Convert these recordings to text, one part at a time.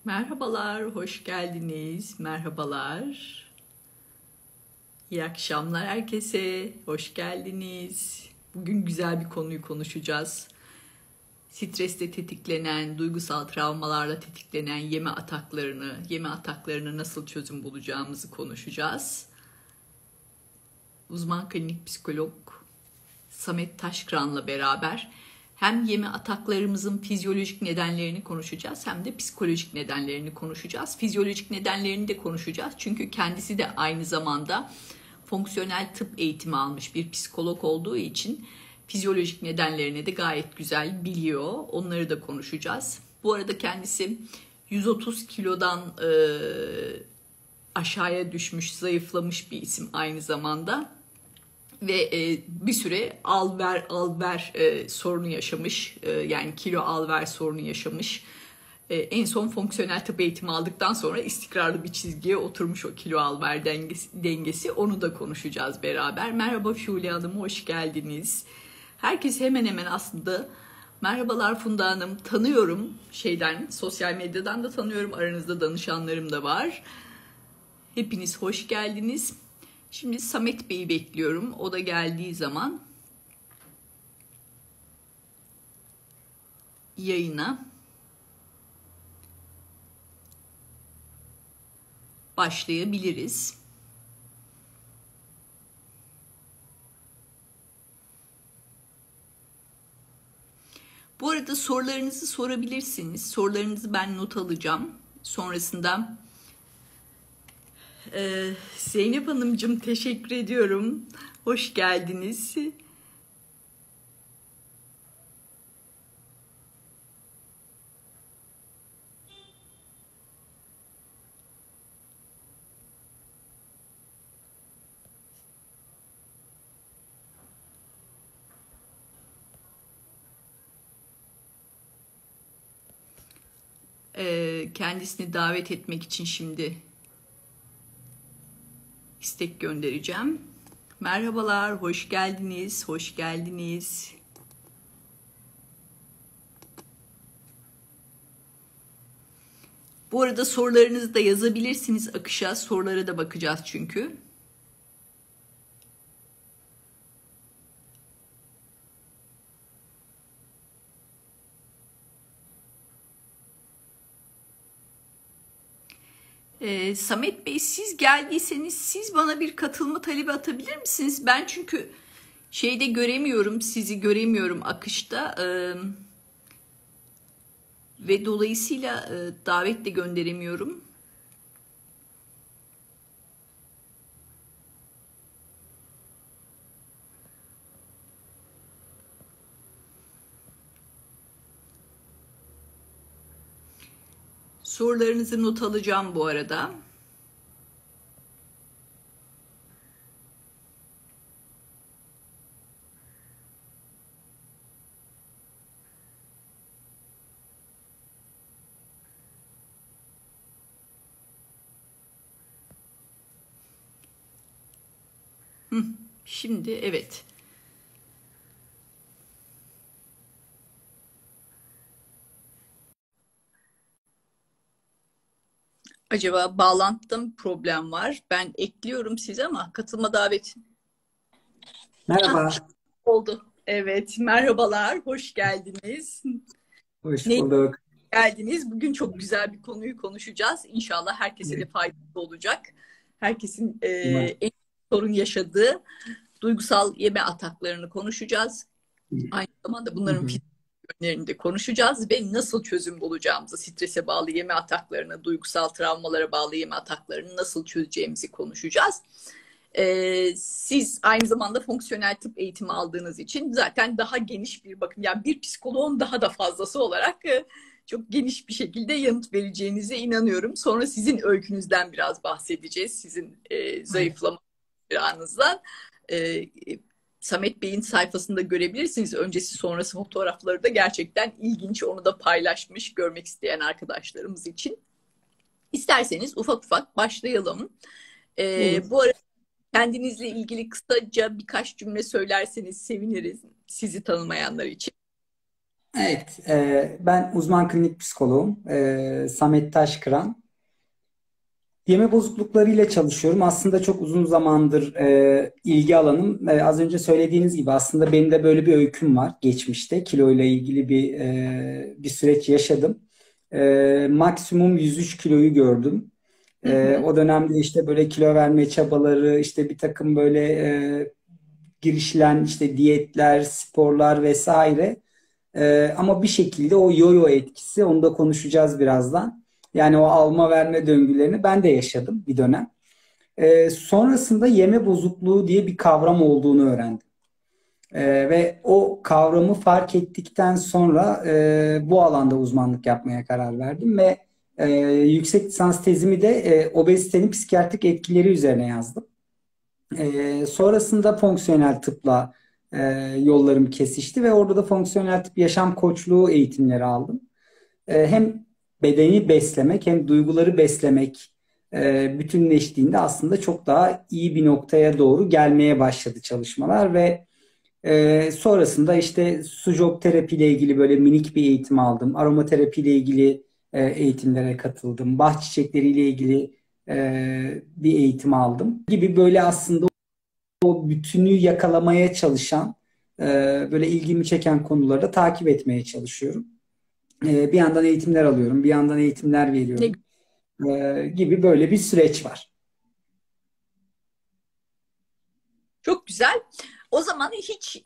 Merhabalar, hoş geldiniz. Merhabalar. İyi akşamlar herkese. Hoş geldiniz. Bugün güzel bir konuyu konuşacağız. Stresle tetiklenen, duygusal travmalarla tetiklenen yeme ataklarına nasıl çözüm bulacağımızı konuşacağız. Uzman klinik psikolog Samet Taşkıran'la beraber hem yeme ataklarımızın fizyolojik nedenlerini konuşacağız hem de psikolojik nedenlerini konuşacağız. Fizyolojik nedenlerini de konuşacağız çünkü kendisi de aynı zamanda fonksiyonel tıp eğitimi almış bir psikolog olduğu için fizyolojik nedenlerini de gayet güzel biliyor. Onları da konuşacağız. Bu arada kendisi 130 kilodan aşağıya düşmüş, zayıflamış bir isim aynı zamanda. Ve bir süre al ver sorunu yaşamış. Yani kilo al ver sorunu yaşamış. En son fonksiyonel tıp eğitimi aldıktan sonra istikrarlı bir çizgiye oturmuş o kilo al ver dengesi. Onu da konuşacağız beraber. Merhaba Şule Hanım, hoş geldiniz. Herkes hemen hemen aslında merhabalar Funda Hanım, tanıyorum sosyal medyadan da tanıyorum. Aranızda danışanlarım da var. Hepiniz hoş geldiniz. Şimdi Samet Bey'i bekliyorum. O da geldiği zaman yayına başlayabiliriz. Bu arada sorularınızı sorabilirsiniz. Sorularınızı ben not alacağım. Sonrasında Zeynep Hanımcığım teşekkür ediyorum. Hoş geldiniz. Kendisini davet etmek için şimdi istek göndereceğim. Merhabalar, hoş geldiniz, hoş geldiniz. Bu arada sorularınızı da yazabilirsiniz akışa. Sorulara da bakacağız çünkü. Samet Bey, siz geldiyseniz siz bana bir katılma talebi atabilir misiniz? Ben çünkü göremiyorum, sizi göremiyorum akışta ve dolayısıyla davet de gönderemiyorum. Sorularınızı not alacağım bu arada. Şimdi evet. Acaba bağlantıda mı problem var? Ben ekliyorum size ama katılma daveti. Merhaba. Oldu. Evet, merhabalar, hoş geldiniz. Hoş bulduk. Geldiniz. Bugün çok güzel bir konuyu konuşacağız. İnşallah herkese de faydalı olacak. Herkesin en sorun yaşadığı duygusal yeme ataklarını konuşacağız. Aynı zamanda bunların yönlerini de konuşacağız ve nasıl çözüm bulacağımızı, strese bağlı yeme ataklarını, duygusal travmalara bağlı yeme ataklarını nasıl çözeceğimizi konuşacağız. Siz aynı zamanda fonksiyonel tıp eğitimi aldığınız için zaten daha geniş bir bakım, yani bir psikoloğun daha da fazlası olarak çok geniş bir şekilde yanıt vereceğinize inanıyorum. Sonra sizin öykünüzden biraz bahsedeceğiz. Sizin zayıflama anınızdan. Samet Bey'in sayfasında görebilirsiniz. Öncesi sonrası fotoğrafları da gerçekten ilginç. Onu da paylaşmış görmek isteyen arkadaşlarımız için. İsterseniz ufak ufak başlayalım. Bu arada kendinizle ilgili kısaca birkaç cümle söylerseniz seviniriz sizi tanımayanlar için. Evet, ben uzman klinik psikoloğum. Samet Taşkıran. Yeme bozukluklarıyla çalışıyorum. Aslında çok uzun zamandır ilgi alanım. Az önce söylediğiniz gibi aslında benim de böyle bir öyküm var geçmişte. Kiloyla ilgili bir süreç yaşadım. Maksimum 103 kiloyu gördüm. Hı hı. O dönemde işte böyle kilo verme çabaları, işte bir takım böyle girişilen işte diyetler, sporlar vesaire. Ama bir şekilde o yo-yo etkisi, onu da konuşacağız birazdan. Yani o alma verme döngülerini ben de yaşadım bir dönem. Sonrasında yeme bozukluğu diye bir kavram olduğunu öğrendim. Ve o kavramı fark ettikten sonra bu alanda uzmanlık yapmaya karar verdim ve yüksek lisans tezimi de obezitenin psikiyatrik etkileri üzerine yazdım. Sonrasında fonksiyonel tıpla e, yollarım kesişti ve orada da fonksiyonel tıp yaşam koçluğu eğitimleri aldım. Hem bedeni beslemek hem duyguları beslemek bütünleştiğinde aslında çok daha iyi bir noktaya doğru gelmeye başladı çalışmalar ve sonrasında işte sucok terapi ile ilgili böyle minik bir eğitim aldım. Aromaterapi ile ilgili eğitimlere katıldım. Bah çiçekleri ile ilgili bir eğitim aldım gibi böyle aslında o bütünü yakalamaya çalışan, e, böyle ilgimi çeken konuları da takip etmeye çalışıyorum. Bir yandan eğitimler alıyorum, bir yandan eğitimler Ne veriyorum. Gibi böyle bir süreç var. Çok güzel. O zaman hiç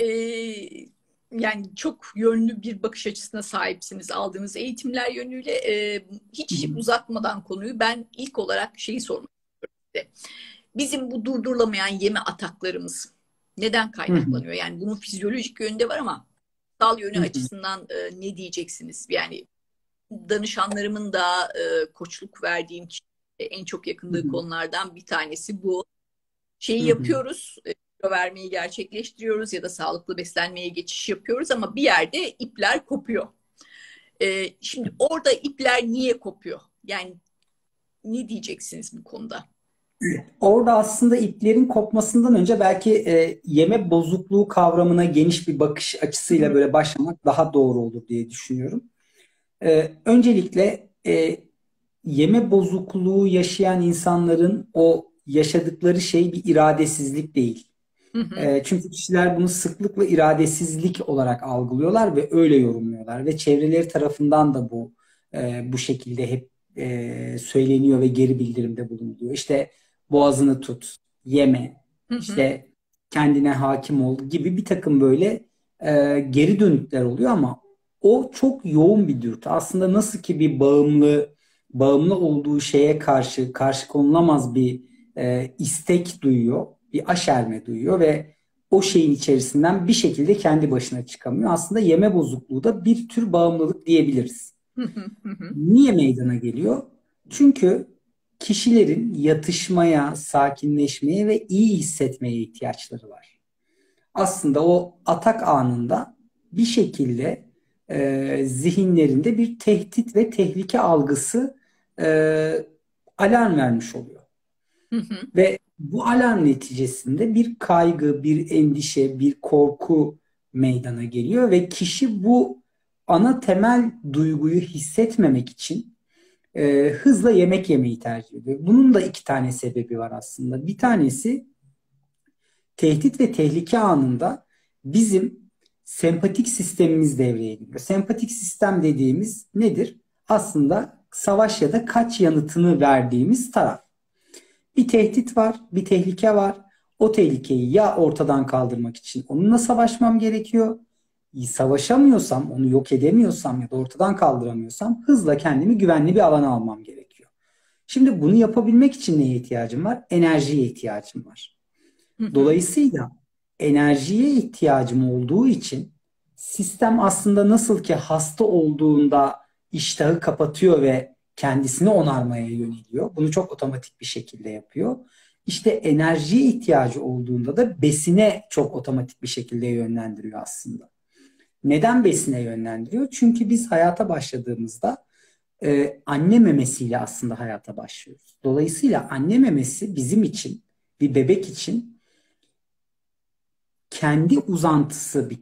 yani çok yönlü bir bakış açısına sahipsiniz aldığınız eğitimler yönüyle. Hı Hiç hı, uzatmadan konuyu ben ilk olarak şeyi sormak istedim. Bizim bu durdurulamayan yeme ataklarımız neden hı hı, kaynaklanıyor? Yani bunun fizyolojik yönü de var ama sağ yönü hı hı, açısından ne diyeceksiniz? Yani danışanlarımın da koçluk verdiğim kişi, en çok hı yakındığı hı, konulardan bir tanesi bu. hı Şeyi hı. yapıyoruz, kilo vermeyi gerçekleştiriyoruz ya da sağlıklı beslenmeye geçiş yapıyoruz ama bir yerde ipler kopuyor. Şimdi orada ipler niye kopuyor? Yani ne diyeceksiniz bu konuda? Orada aslında iplerin kopmasından önce belki yeme bozukluğu kavramına geniş bir bakış Hı açısıyla hı, böyle başlamak daha doğru olur diye düşünüyorum. Öncelikle yeme bozukluğu yaşayan insanların o yaşadıkları şey bir iradesizlik değil. hı hı, Çünkü kişiler bunu sıklıkla iradesizlik olarak algılıyorlar ve öyle yorumluyorlar ve çevreleri tarafından da bu şekilde hep söyleniyor ve geri bildirimde bulunuluyor. İşte boğazını tut, yeme, hı hı, işte kendine hakim ol gibi bir takım böyle geri dönükler oluyor ama o çok yoğun bir dürtü. Aslında nasıl ki bir bağımlı olduğu şeye karşı konulamaz bir istek duyuyor, bir aşerme duyuyor ve o şeyin içerisinden bir şekilde kendi başına çıkamıyor. Aslında yeme bozukluğu da bir tür bağımlılık diyebiliriz. hı hı, hı hı, Niye meydana geliyor? Çünkü kişilerin yatışmaya, sakinleşmeye ve iyi hissetmeye ihtiyaçları var. Aslında o atak anında bir şekilde zihinlerinde bir tehdit ve tehlike algısı alarm vermiş oluyor. hı hı, Ve bu alarm neticesinde bir kaygı, bir endişe, bir korku meydana geliyor ve kişi bu ana temel duyguyu hissetmemek için hızla yemek yemeyi tercih ediyor. Bunun da iki tane sebebi var aslında. Bir tanesi tehdit ve tehlike anında bizim sempatik sistemimiz devreye giriyor. Sempatik sistem dediğimiz nedir? Aslında savaş ya da kaç yanıtını verdiğimiz taraf. Bir tehdit var, bir tehlike var. O tehlikeyi ya ortadan kaldırmak için onunla savaşmam gerekiyor. Savaşamıyorsam, onu yok edemiyorsam ya da ortadan kaldıramıyorsam hızla kendimi güvenli bir alana almam gerekiyor. Şimdi bunu yapabilmek için neye ihtiyacım var? Enerjiye ihtiyacım var. hı hı. Dolayısıyla enerjiye ihtiyacım olduğu için sistem aslında nasıl ki hasta olduğunda iştahı kapatıyor ve kendisini onarmaya yöneliyor. Bunu çok otomatik bir şekilde yapıyor. İşte enerjiye ihtiyacı olduğunda da besine çok otomatik bir şekilde yönlendiriyor aslında. Neden besine yönlendiriyor? Çünkü biz hayata başladığımızda anne memesiyle aslında hayata başlıyoruz. Dolayısıyla anne memesi bizim için, bir bebek için kendi uzantısı bir kere.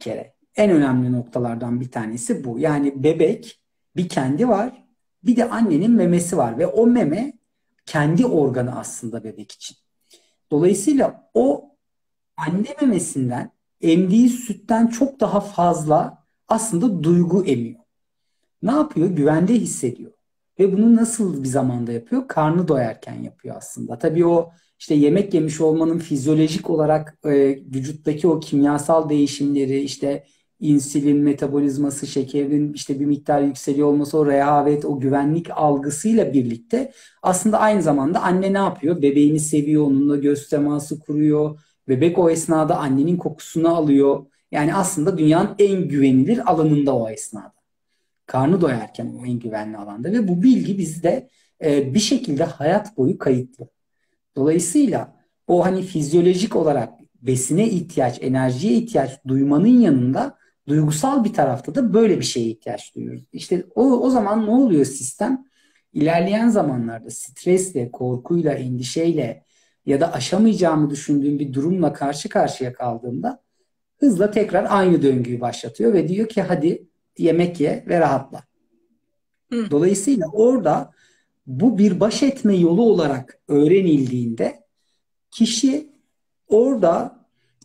en önemli noktalardan bir tanesi bu. Yani bebek bir kendi var, bir de annenin memesi var ve o meme kendi organı aslında bebek için. Dolayısıyla o anne memesinden emdiği sütten çok daha fazla aslında duygu emiyor. Ne yapıyor? Güvende hissediyor. Ve bunu nasıl bir zamanda yapıyor? Karnı doyarken yapıyor aslında. Tabii o işte yemek yemiş olmanın fizyolojik olarak vücuttaki o kimyasal değişimleri, işte insülin metabolizması, şekerin işte bir miktar yükseliyor olması, o rehavet, o güvenlik algısıyla birlikte aslında aynı zamanda anne ne yapıyor? Bebeğini seviyor, onunla göz teması kuruyor. Bebek o esnada annenin kokusunu alıyor. Yani aslında dünyanın en güvenilir alanında o esnada. Karnı doyarken o en güvenli alanda ve bu bilgi bizde bir şekilde hayat boyu kayıtlı. Dolayısıyla o hani fizyolojik olarak besine ihtiyaç, enerjiye ihtiyaç duymanın yanında duygusal bir tarafta da böyle bir şeye ihtiyaç duyuyoruz. İşte o zaman ne oluyor sistem? İlerleyen zamanlarda stresle, korkuyla, endişeyle ya da aşamayacağımı düşündüğüm bir durumla karşı karşıya kaldığımda hızla tekrar aynı döngüyü başlatıyor ve diyor ki hadi yemek ye ve rahatla. Hı. Dolayısıyla orada bu bir baş etme yolu olarak öğrenildiğinde kişi orada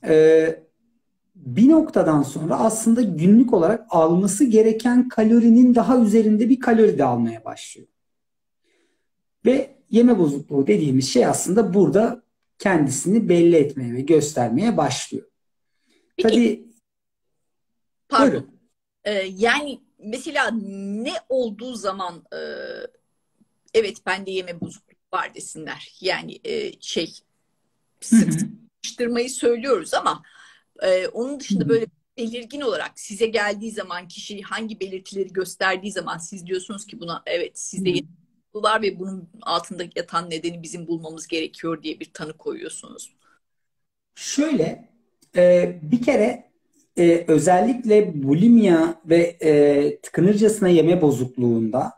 bir noktadan sonra aslında günlük olarak alması gereken kalorinin daha üzerinde bir kalori de almaya başlıyor. Ve yeme bozukluğu dediğimiz şey aslında burada kendisini belli etmeye ve göstermeye başlıyor. Peki, Tabii pardon. buyurun. Yani mesela ne olduğu zaman evet bende yeme bozukluğu var desinler. Yani Hı sık hı. sıkıştırmayı söylüyoruz ama onun dışında böyle belirgin olarak size geldiği zaman kişi hangi belirtileri gösterdiği zaman siz diyorsunuz ki buna evet Hı sizde hı. yeme bozukluğu var ve bunun altında yatan nedeni bizim bulmamız gerekiyor diye bir tanı koyuyorsunuz. Şöyle bir kere özellikle bulimia ve tıkınırcasına yeme bozukluğunda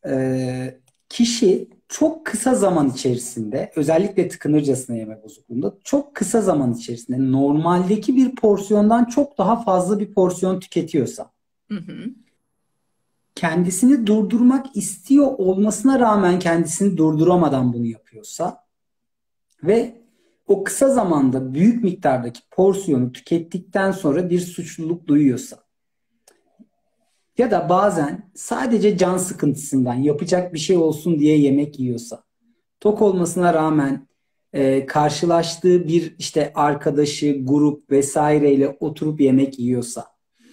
kişi çok kısa zaman içerisinde özellikle tıkınırcasına yeme bozukluğunda çok kısa zaman içerisinde normaldeki bir porsiyondan çok daha fazla bir porsiyon tüketiyorsa Hı hı. kendisini durdurmak istiyor olmasına rağmen kendisini durduramadan bunu yapıyorsa ve o kısa zamanda büyük miktardaki porsiyonu tükettikten sonra bir suçluluk duyuyorsa ya da bazen sadece can sıkıntısından yapacak bir şey olsun diye yemek yiyorsa, tok olmasına rağmen karşılaştığı bir işte arkadaşı, grup vesaireyle oturup yemek yiyorsa,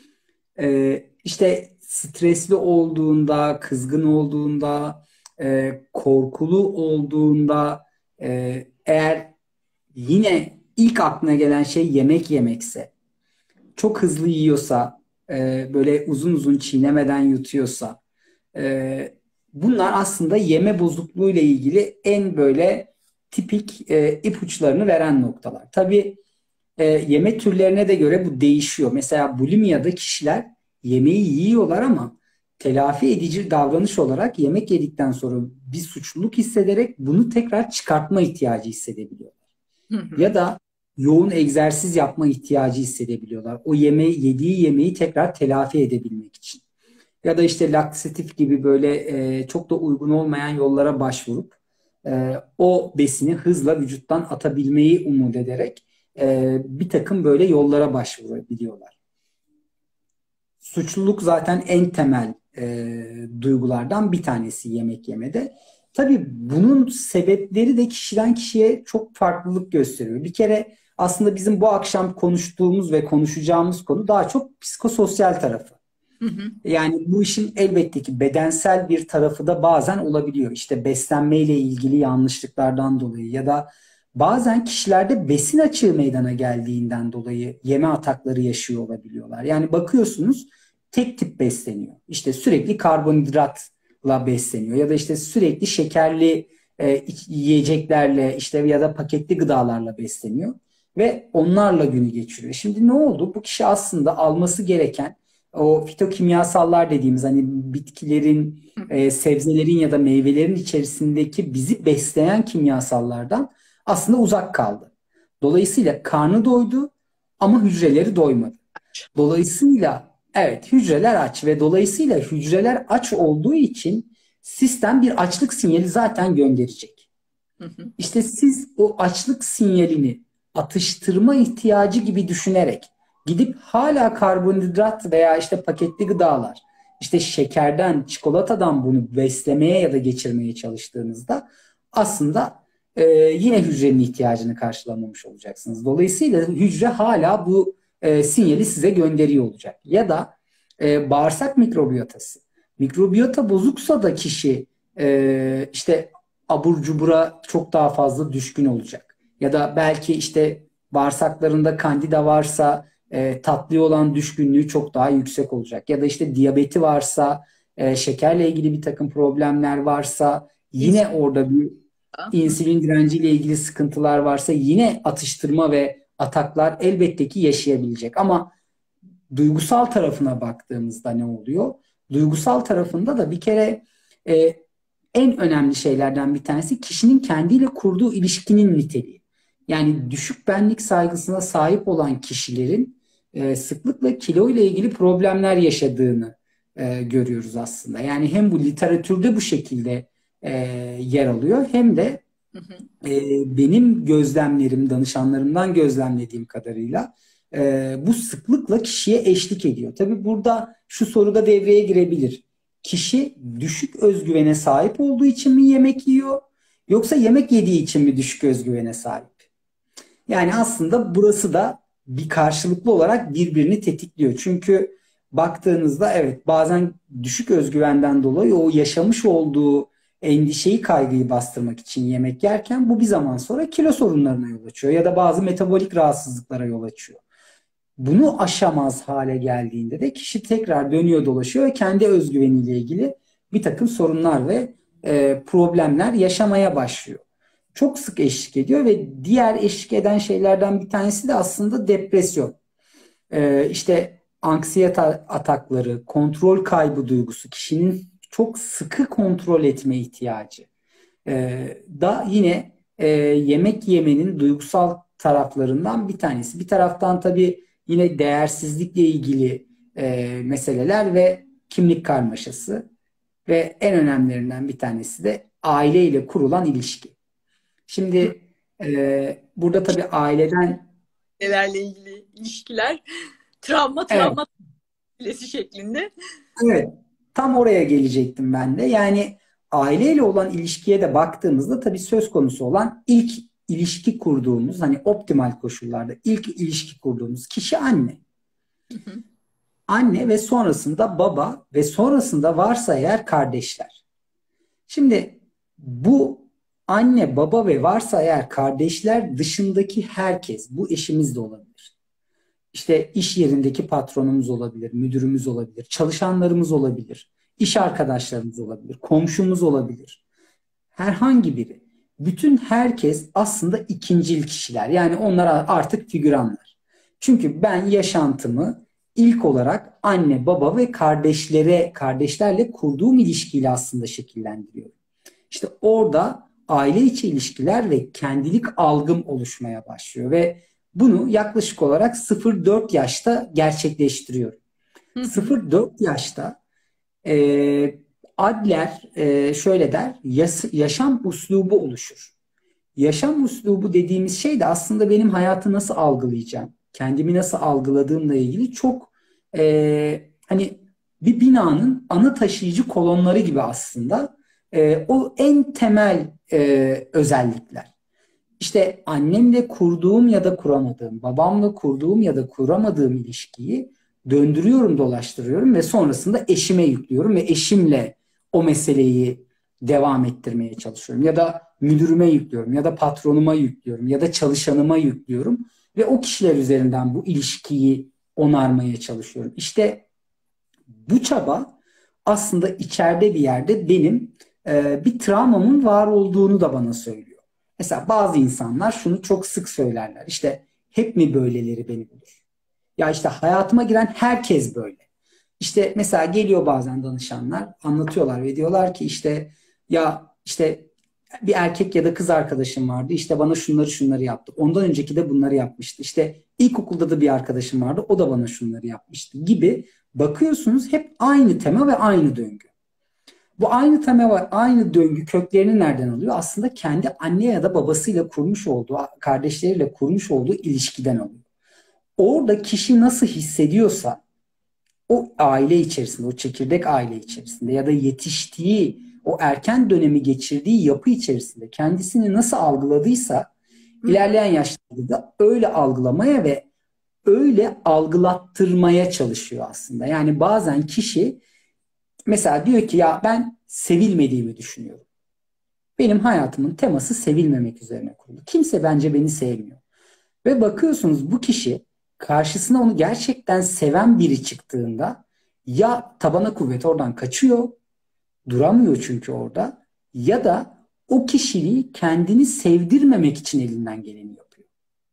işte stresli olduğunda, kızgın olduğunda, korkulu olduğunda, eğer yine ilk aklına gelen şey yemek yemekse, çok hızlı yiyorsa, böyle uzun uzun çiğnemeden yutuyorsa, bunlar aslında yeme bozukluğu ile ilgili en böyle tipik ipuçlarını veren noktalar. Tabii yeme türlerine de göre bu değişiyor. Mesela bulimiyada kişiler yemeği yiyorlar ama telafi edici davranış olarak yemek yedikten sonra bir suçluluk hissederek bunu tekrar çıkartma ihtiyacı hissedebiliyor. Hı hı. Ya da yoğun egzersiz yapma ihtiyacı hissedebiliyorlar. O yemeği, yediği yemeği tekrar telafi edebilmek için. Ya da işte laksatif gibi böyle çok da uygun olmayan yollara başvurup o besini hızla vücuttan atabilmeyi umut ederek bir takım böyle yollara başvurabiliyorlar. Suçluluk zaten en temel duygulardan bir tanesi yemek yemede. Tabii bunun sebepleri de kişiden kişiye çok farklılık gösteriyor. Bir kere aslında bizim bu akşam konuştuğumuz ve konuşacağımız konu daha çok psikososyal tarafı. Hı hı. Yani bu işin elbette ki bedensel bir tarafı da bazen olabiliyor. İşte beslenmeyle ilgili yanlışlıklardan dolayı ya da bazen kişilerde besin açığı meydana geldiğinden dolayı yeme atakları yaşıyor olabiliyorlar. Yani bakıyorsunuz tek tip besleniyor. İşte sürekli karbonhidratla besleniyor ya da işte sürekli şekerli yiyeceklerle işte ya da paketli gıdalarla besleniyor ve onlarla günü geçiriyor. Şimdi ne oldu? Bu kişi aslında alması gereken o fitokimyasallar dediğimiz hani bitkilerin, Hı. sebzelerin ya da meyvelerin içerisindeki bizi besleyen kimyasallardan aslında uzak kaldı. Dolayısıyla karnı doydu ama hücreleri doymadı. Dolayısıyla evet, hücreler aç ve dolayısıyla hücreler aç olduğu için sistem bir açlık sinyali zaten gönderecek. Hı hı. İşte siz o açlık sinyalini atıştırma ihtiyacı gibi düşünerek gidip hala karbonhidrat veya işte paketli gıdalar, işte şekerden, çikolatadan bunu beslemeye ya da geçirmeye çalıştığınızda aslında yine hücrenin ihtiyacını karşılamamış olacaksınız. Dolayısıyla hücre hala bu sinyali size gönderiyor olacak. Ya da bağırsak mikrobiyotası. Mikrobiyota bozuksa da kişi işte abur cubura çok daha fazla düşkün olacak. Ya da belki işte bağırsaklarında kandida varsa tatlıya olan düşkünlüğü çok daha yüksek olacak. Ya da işte diyabeti varsa, şekerle ilgili bir takım problemler varsa, yine İnsülin. orada bir insülin direnciyle ilgili sıkıntılar varsa yine atıştırma ve ataklar elbette ki yaşayabilecek. Ama duygusal tarafına baktığımızda ne oluyor? Duygusal tarafında da bir kere e, en önemli şeylerden bir tanesi kişinin kendiyle kurduğu ilişkinin niteliği. Yani düşük benlik saygısına sahip olan kişilerin sıklıkla kilo ile ilgili problemler yaşadığını görüyoruz aslında. Yani hem bu literatürde bu şekilde e, yer alıyor, hem de Hı hı. benim gözlemlerim, danışanlarımdan gözlemlediğim kadarıyla bu sıklıkla kişiye eşlik ediyor. Tabii burada şu soru da devreye girebilir. Kişi düşük özgüvene sahip olduğu için mi yemek yiyor? Yoksa yemek yediği için mi düşük özgüvene sahip? Yani aslında burası da bir karşılıklı olarak birbirini tetikliyor. Çünkü baktığınızda evet, bazen düşük özgüvenden dolayı o yaşamış olduğu endişeyi, kaygıyı bastırmak için yemek yerken bu bir zaman sonra kilo sorunlarına yol açıyor ya da bazı metabolik rahatsızlıklara yol açıyor. Bunu aşamaz hale geldiğinde de kişi tekrar dönüyor dolaşıyor ve kendi özgüveniyle ilgili bir takım sorunlar ve problemler yaşamaya başlıyor. Çok sık eşlik ediyor ve diğer eşlik eden şeylerden bir tanesi de aslında depresyon. İşte anksiyete atakları, kontrol kaybı duygusu, kişinin çok sıkı kontrol etme ihtiyacı da yine yemek yemenin duygusal taraflarından bir tanesi. Bir taraftan tabii yine değersizlikle ilgili meseleler ve kimlik karmaşası ve en önemlilerinden bir tanesi de aileyle kurulan ilişki. Hı. Şimdi burada tabii aileden Nelerle ilgili ilişkiler, travma evet, travma filesi şeklinde. evet, tam oraya gelecektim ben de. Yani aileyle olan ilişkiye de baktığımızda tabii söz konusu olan ilk ilişki kurduğumuz, hani optimal koşullarda ilk ilişki kurduğumuz kişi anne. Hı hı. Anne ve sonrasında baba ve sonrasında varsa eğer kardeşler. Şimdi bu anne, baba ve varsa eğer kardeşler dışındaki herkes, bu eşimiz de olabilir. İşte iş yerindeki patronumuz olabilir, müdürümüz olabilir, çalışanlarımız olabilir, iş arkadaşlarımız olabilir, komşumuz olabilir. Herhangi biri. Bütün herkes aslında ikincil kişiler. Yani onlar artık figüranlar. Çünkü ben yaşantımı ilk olarak anne, baba ve kardeşlerle kurduğum ilişkiyle aslında şekillendiriyorum. İşte orada aile içi ilişkiler ve kendilik algım oluşmaya başlıyor ve bunu yaklaşık olarak 0-4 yaşta gerçekleştiriyorum. Hı hı. 0-4 yaşta e, Adler şöyle der, yaşam uslubu oluşur. Yaşam uslubu dediğimiz şey de aslında benim hayatı nasıl algılayacağım, kendimi nasıl algıladığımla ilgili çok hani bir binanın ana taşıyıcı kolonları gibi aslında o en temel özellikler. İşte annemle kurduğum ya da kuramadığım, babamla kurduğum ya da kuramadığım ilişkiyi döndürüyorum, dolaştırıyorum ve sonrasında eşime yüklüyorum ve eşimle o meseleyi devam ettirmeye çalışıyorum. Ya da müdürüme yüklüyorum, ya da patronuma yüklüyorum, ya da çalışanıma yüklüyorum ve o kişiler üzerinden bu ilişkiyi onarmaya çalışıyorum. İşte bu çaba aslında içeride bir yerde benim bir travmamın var olduğunu da bana söylüyor. Mesela bazı insanlar şunu çok sık söylerler. İşte hep mi böyleleri beni bulur? Ya işte hayatıma giren herkes böyle. İşte mesela geliyor bazen danışanlar anlatıyorlar ve diyorlar ki işte ya işte bir erkek ya da kız arkadaşım vardı. İşte bana şunları şunları yaptı. Ondan önceki de bunları yapmıştı. İşte İlkokulda da bir arkadaşım vardı. O da bana şunları yapmıştı gibi bakıyorsunuz, hep aynı tema ve aynı döngü. Bu aynı tema ve aynı döngü köklerini nereden alıyor? Aslında kendi anne ya da babasıyla kurmuş olduğu, kardeşleriyle kurmuş olduğu ilişkiden alıyor. Orada kişi nasıl hissediyorsa o aile içerisinde, o çekirdek aile içerisinde ya da yetiştiği, o erken dönemi geçirdiği yapı içerisinde kendisini nasıl algıladıysa ilerleyen yaşlarda da öyle algılamaya ve öyle algılattırmaya çalışıyor aslında. Yani bazen kişi mesela diyor ki ya ben sevilmediğimi düşünüyorum. Benim hayatımın teması sevilmemek üzerine kurulu. Kimse bence beni sevmiyor. Ve bakıyorsunuz bu kişi karşısına onu gerçekten seven biri çıktığında ya tabana kuvvet oradan kaçıyor, duramıyor çünkü orada, ya da o kişiliği kendini sevdirmemek için elinden geleni yapıyor.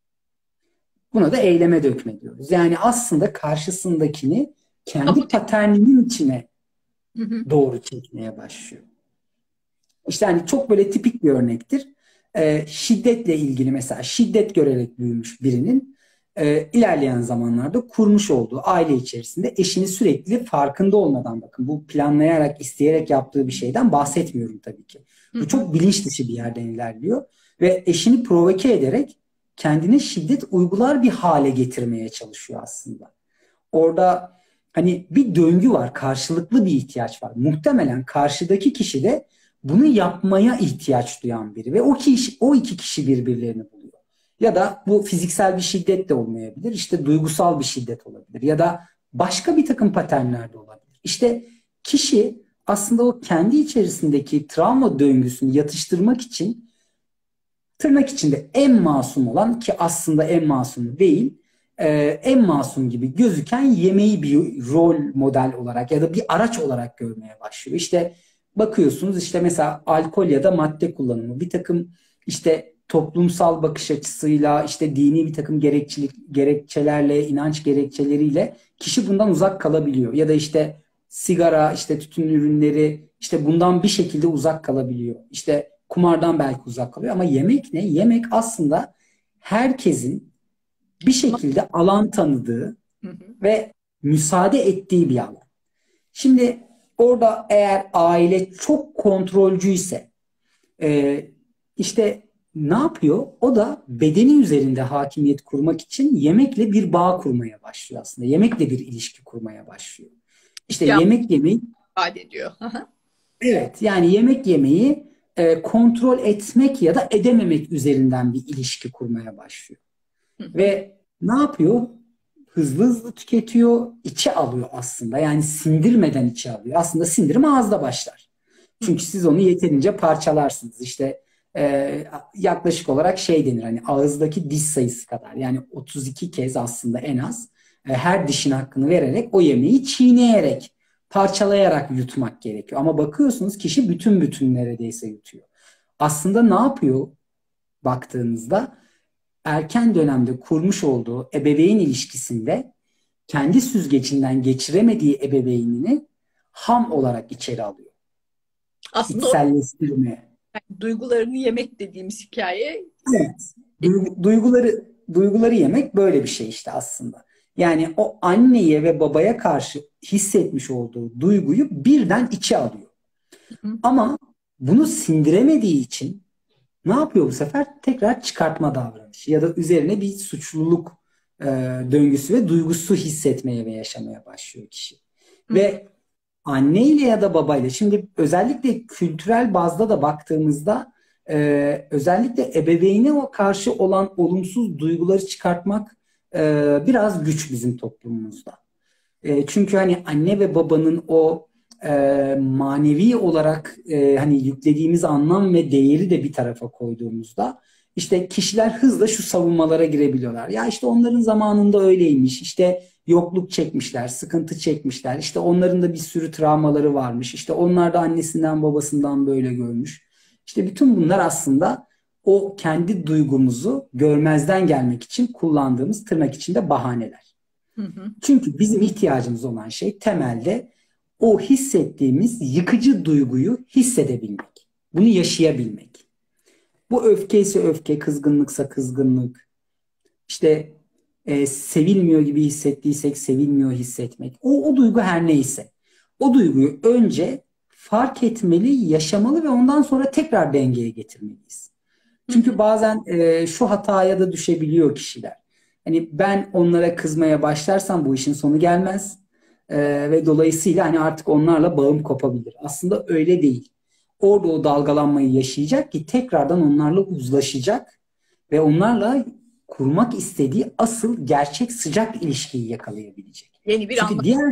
Buna da eyleme dökme diyoruz. Yani aslında karşısındakini kendi paterninin içine doğru çekmeye başlıyor. İşte hani çok böyle tipik bir örnektir. Şiddetle ilgili mesela şiddet görerek büyümüş birinin ilerleyen zamanlarda kurmuş olduğu aile içerisinde eşini sürekli farkında olmadan, bakın bu planlayarak, isteyerek yaptığı bir şeyden bahsetmiyorum tabii ki. Bu çok bilinç dışı bir yerden ilerliyor ve eşini provoke ederek kendine şiddet uygular bir hale getirmeye çalışıyor aslında. Orada hani bir döngü var, karşılıklı bir ihtiyaç var. Muhtemelen karşıdaki kişi de bunu yapmaya ihtiyaç duyan biri ve o iki kişi birbirlerini buluyor. Ya da bu fiziksel bir şiddet de olmayabilir, işte duygusal bir şiddet olabilir ya da başka bir takım paternler de olabilir. İşte kişi aslında o kendi içerisindeki travma döngüsünü yatıştırmak için tırnak içinde en masum olan, ki aslında en masum değil, en masum gibi gözüken yemeği bir rol model olarak ya da bir araç olarak görmeye başlıyor. İşte bakıyorsunuz, işte mesela alkol ya da madde kullanımı bir takım işte toplumsal bakış açısıyla, işte dini bir takım gerekçelerle, inanç gerekçeleriyle kişi bundan uzak kalabiliyor. Ya da işte sigara, işte tütün ürünleri, işte bundan bir şekilde uzak kalabiliyor. İşte kumardan belki uzak kalıyor ama yemek ne? Yemek aslında herkesin bir şekilde alan tanıdığı ve müsaade ettiği bir alan. Şimdi orada eğer aile çok kontrolcüyse işte ne yapıyor? O da bedeni üzerinde hakimiyet kurmak için yemekle bir bağ kurmaya başlıyor aslında. Yemekle bir ilişki kurmaya başlıyor. İşte Ya yemek yemeyi, ifade ediyor. evet, yani yemek yemeyi kontrol etmek ya da edememek üzerinden bir ilişki kurmaya başlıyor. Ve ne yapıyor? Hızlı hızlı tüketiyor, içe alıyor aslında. Yani sindirmeden içe alıyor. Aslında sindirim ağızda başlar. Çünkü siz onu yeterince parçalarsınız. İşte yaklaşık olarak şey denir, hani ağızdaki diş sayısı kadar. Yani 32 kez aslında en az her dişin hakkını vererek o yemeği çiğneyerek, parçalayarak yutmak gerekiyor. Ama bakıyorsunuz kişi bütün bütün neredeyse yutuyor. Aslında ne yapıyor baktığınızda? Erken dönemde kurmuş olduğu ebeveyn ilişkisinde kendi süzgecinden geçiremediği ebeveynini ham olarak içeri alıyor. Aslında o İçselleştirme. duygularını yemek dediğimiz hikaye. Evet. Duyguları yemek böyle bir şey işte aslında. Yani o anneye ve babaya karşı hissetmiş olduğu duyguyu birden içe alıyor. Ama bunu sindiremediği için ne yapıyor bu sefer? Tekrar çıkartma davranışı ya da üzerine bir suçluluk döngüsü ve duygusu hissetmeye ve yaşamaya başlıyor kişi. Ve anneyle ya da babayla, şimdi özellikle kültürel bazda da baktığımızda özellikle ebeveyne karşı olan olumsuz duyguları çıkartmak biraz güç bizim toplumumuzda. Çünkü hani anne ve babanın o manevi olarak hani yüklediğimiz anlam ve değeri de bir tarafa koyduğumuzda işte kişiler hızla şu savunmalara girebiliyorlar. Ya işte onların zamanında öyleymiş. İşte yokluk çekmişler, sıkıntı çekmişler. İşte onların da bir sürü travmaları varmış. İşte onlar da annesinden babasından böyle görmüş. İşte bütün bunlar aslında o kendi duygumuzu görmezden gelmek için kullandığımız tırnak içinde bahaneler. Çünkü bizim ihtiyacımız olan şey temelde o hissettiğimiz yıkıcı duyguyu hissedebilmek. Bunu yaşayabilmek. Bu öfke ise öfke, kızgınlıksa kızgınlık. İşte sevilmiyor gibi hissettiysek sevilmiyor hissetmek. O duygu her neyse. O duyguyu önce fark etmeli, yaşamalı ve ondan sonra tekrar dengeye getirmeliyiz. Hı Çünkü hı. bazen şu hataya da düşebiliyor kişiler. Hani ben onlara kızmaya başlarsam bu işin sonu gelmez. Ve dolayısıyla hani artık onlarla bağım kopabilir. Aslında öyle değil. Orada o dalgalanmayı yaşayacak ki tekrardan onlarla uzlaşacak ve onlarla kurmak istediği asıl gerçek sıcak ilişkiyi yakalayabilecek. Yeni bir Çünkü anlam. diğer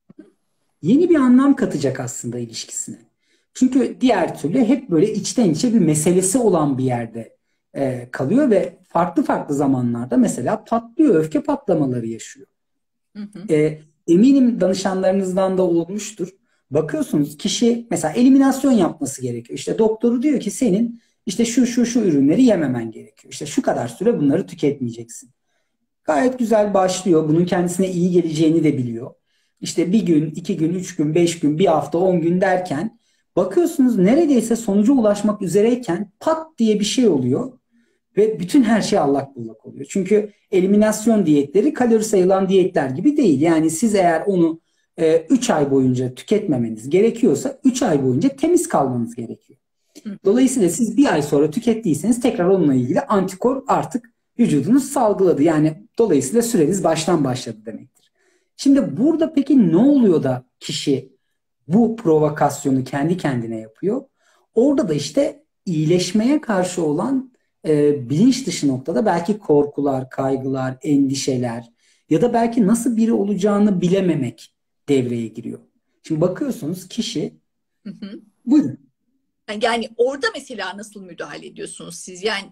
yeni bir anlam katacak aslında ilişkisine. Çünkü diğer türlü hep böyle içten içe bir meselesi olan bir yerde kalıyor ve farklı farklı zamanlarda mesela patlıyor, öfke patlamaları yaşıyor. Hı hı. Eminim danışanlarınızdan da olmuştur. Bakıyorsunuz kişi mesela eliminasyon yapması gerekiyor. İşte doktoru diyor ki senin işte şu ürünleri yememen gerekiyor. İşte şu kadar süre bunları tüketmeyeceksin. Gayet güzel başlıyor. Bunun kendisine iyi geleceğini de biliyor. İşte bir gün, iki gün, üç gün, beş gün, bir hafta, 10 gün derken bakıyorsunuz neredeyse sonuca ulaşmak üzereyken pat diye bir şey oluyor. Ve bütün her şey allak bullak oluyor. Çünkü eliminasyon diyetleri kalori sayılan diyetler gibi değil. Yani siz eğer onu 3 ay boyunca tüketmemeniz gerekiyorsa 3 ay boyunca temiz kalmanız gerekiyor. Hı hı. Dolayısıyla siz bir ay sonra tükettiyseniz tekrar onunla ilgili antikor artık vücudunuz salgıladı. Yani dolayısıyla süreniz baştan başladı demektir. Şimdi burada peki ne oluyor da kişi bu provokasyonu kendi kendine yapıyor? Orada da işte iyileşmeye karşı olan bilinç dışı noktada belki korkular, kaygılar, endişeler ya da belki nasıl biri olacağını bilememek devreye giriyor. Şimdi bakıyorsunuz kişi Hı hı. buyurun. Yani orada mesela nasıl müdahale ediyorsunuz siz? Yani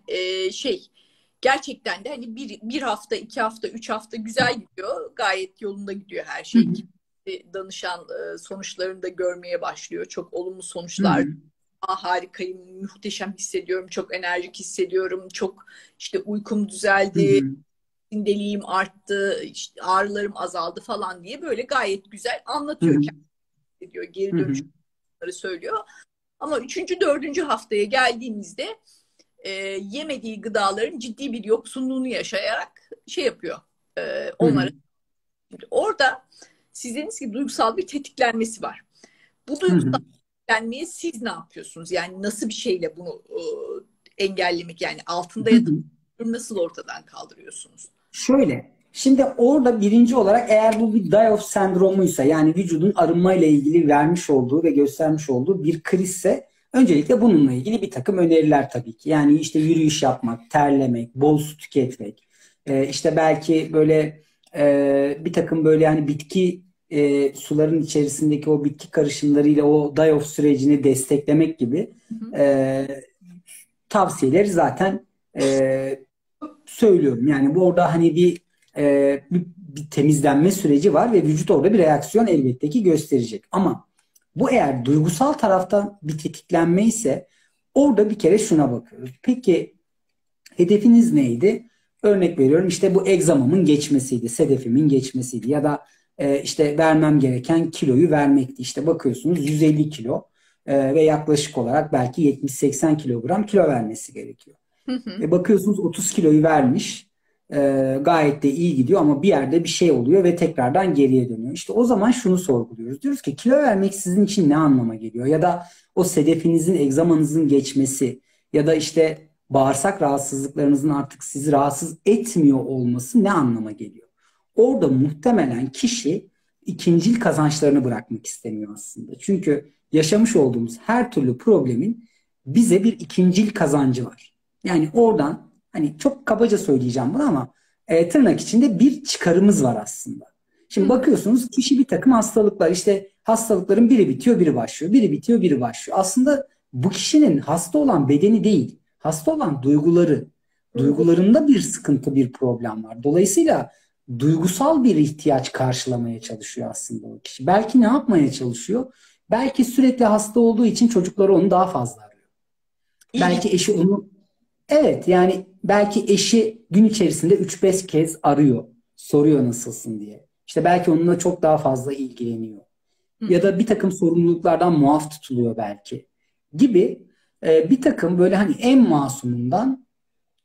gerçekten de hani bir hafta, iki hafta, üç hafta güzel gidiyor. Gayet yolunda gidiyor her Hı şey. hı, Danışan sonuçlarını da görmeye başlıyor. Çok olumlu hı sonuçlar. hı, Harikayım, muhteşem hissediyorum, çok enerjik hissediyorum, çok işte uykum hı düzeldi, hı, deliğim arttı, işte ağrılarım azaldı falan diye böyle gayet güzel hı anlatıyor, hı, kendi diyor, geri hı hı, dönüşleri söylüyor. Ama üçüncü, dördüncü haftaya geldiğimizde yemediği gıdaların ciddi bir yoksunluğunu yaşayarak şey yapıyor. hı Onlara hı, orada siz dediniz ki duygusal bir tetiklenmesi var. Bu hı duygusal hı. tetiklenmeyi siz ne yapıyorsunuz? Yani nasıl bir şeyle bunu engellemek, yani altında Hı yatan hı. nasıl ortadan kaldırıyorsunuz? Şöyle, şimdi orada birinci olarak eğer bu bir die-off sendromuysa yani vücudun arınmayla ilgili vermiş olduğu ve göstermiş olduğu bir krizse öncelikle bununla ilgili bir takım öneriler tabii ki. Yani işte yürüyüş yapmak, terlemek, bol su tüketmek, işte belki böyle bir takım böyle yani bitki suların içerisindeki o bitki karışımlarıyla o die-off sürecini desteklemek gibi Hı hı. e, tavsiyeleri zaten söylüyorum. Yani bu orada hani bir temizlenme süreci var ve vücut orada bir reaksiyon elbette ki gösterecek. Ama bu eğer duygusal taraftan bir tetiklenme ise orada bir kere şuna bakıyoruz. Peki hedefiniz neydi? Örnek veriyorum işte bu egzamamın geçmesiydi, sedefimin geçmesiydi ya da işte vermem gereken kiloyu vermekti. İşte bakıyorsunuz 150 kilo ve yaklaşık olarak belki 70-80 kilogram kilo vermesi gerekiyor. Hı hı. Bakıyorsunuz 30 kiloyu vermiş. Gayet de iyi gidiyor ama bir yerde bir şey oluyor ve tekrardan geriye dönüyor. İşte o zaman şunu sorguluyoruz. Diyoruz ki kilo vermek sizin için ne anlama geliyor? Ya da o sedefinizin, egzamanızın geçmesi ya da işte bağırsak rahatsızlıklarınızın artık sizi rahatsız etmiyor olması ne anlama geliyor? Orada muhtemelen kişi ikincil kazançlarını bırakmak istemiyor aslında. Çünkü yaşamış olduğumuz her türlü problemin bize bir ikincil kazancı var. Yani oradan hani çok kabaca söyleyeceğim bunu ama tırnak içinde bir çıkarımız var aslında. Hı Şimdi hı. bakıyorsunuz kişi bir takım hastalıklar işte hastalıkların biri bitiyor biri başlıyor. Biri bitiyor biri başlıyor. Aslında bu kişinin hasta olan bedeni değil. Hasta olan duyguları. Duygu. Duygularında bir sıkıntı bir problem var. Dolayısıyla duygusal bir ihtiyaç karşılamaya çalışıyor aslında o kişi. Belki ne yapmaya çalışıyor? Belki sürekli hasta olduğu için çocukları onu daha fazla arıyor. İlgi. Belki eşi onu evet yani belki eşi gün içerisinde 3-5 kez arıyor. Soruyor nasılsın diye. İşte belki onunla çok daha fazla ilgileniyor. Hı Ya hı. da bir takım sorumluluklardan muaf tutuluyor belki. Gibi bir takım böyle hani en masumundan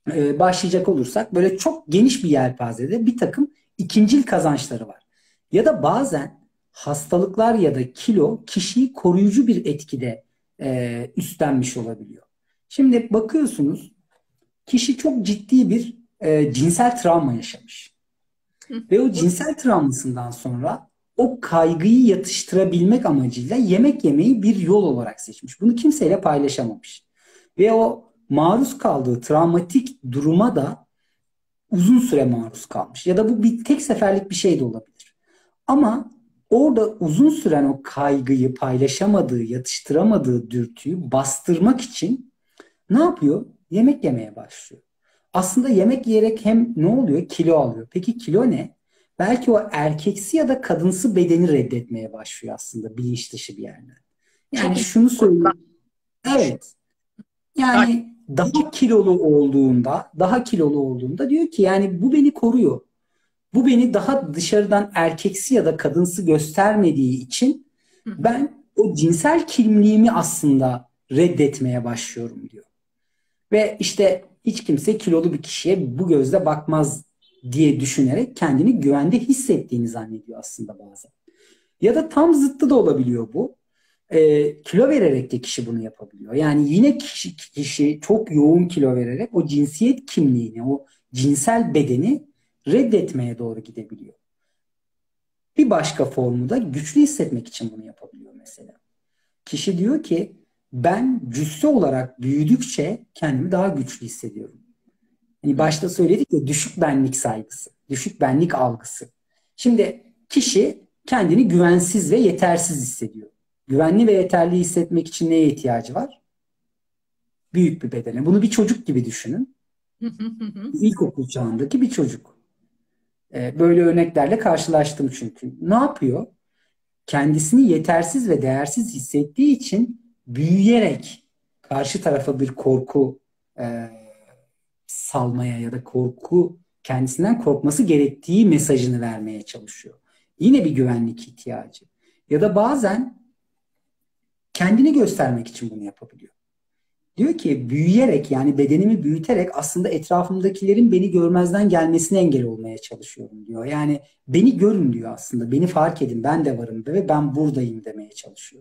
başlayacak olursak böyle çok geniş bir yelpazede bir takım ikincil kazançları var. Ya da bazen hastalıklar ya da kilo kişiyi koruyucu bir etkide üstlenmiş olabiliyor. Şimdi bakıyorsunuz kişi çok ciddi bir cinsel travma yaşamış. Ve o cinsel travmasından sonra o kaygıyı yatıştırabilmek amacıyla yemek yemeyi bir yol olarak seçmiş. Bunu kimseyle paylaşamamış. Ve o maruz kaldığı travmatik duruma da uzun süre maruz kalmış. Ya da bu bir tek seferlik bir şey de olabilir. Ama orada uzun süren o kaygıyı paylaşamadığı, yatıştıramadığı dürtüyü bastırmak için ne yapıyor? Yemek yemeye başlıyor. Aslında yemek yiyerek hem ne oluyor? Kilo alıyor. Peki kilo ne? Belki o erkeksi ya da kadınsı bedeni reddetmeye başlıyor aslında bilinç dışı bir yerden. Yani Çekim. şunu söyleyeyim. Evet. Yani daha kilolu olduğunda diyor ki yani bu beni koruyor. Bu beni daha dışarıdan erkeksi ya da kadınsı göstermediği için ben o cinsel kimliğimi aslında reddetmeye başlıyorum diyor. Ve işte hiç kimse kilolu bir kişiye bu gözle bakmaz diye düşünerek kendini güvende hissettiğini zannediyor aslında bazen. Ya da tam zıttı da olabiliyor bu. Kilo vererek de kişi bunu yapabiliyor. Yani yine kişi çok yoğun kilo vererek o cinsiyet kimliğini, o cinsel bedeni reddetmeye doğru gidebiliyor. Bir başka formu da güçlü hissetmek için bunu yapabiliyor mesela. Kişi diyor ki ben cüsse olarak büyüdükçe kendimi daha güçlü hissediyorum. Hani başta söyledik ya düşük benlik saygısı, düşük benlik algısı. Şimdi kişi kendini güvensiz ve yetersiz hissediyor. Güvenli ve yeterli hissetmek için neye ihtiyacı var? Büyük bir bedene. Bunu bir çocuk gibi düşünün. İlkokul çağındaki bir çocuk. Böyle örneklerle karşılaştım çünkü. Ne yapıyor? Kendisini yetersiz ve değersiz hissettiği için büyüyerek karşı tarafa bir korku e, salmaya ya da kendisinden korkması gerektiği mesajını vermeye çalışıyor. Yine bir güvenlik ihtiyacı. Ya da bazen kendini göstermek için bunu yapabiliyor. Diyor ki büyüyerek yani bedenimi büyüterek aslında etrafımdakilerin beni görmezden gelmesine engel olmaya çalışıyorum diyor. Yani beni görün diyor aslında. Beni fark edin ben de varım ve ben buradayım demeye çalışıyor.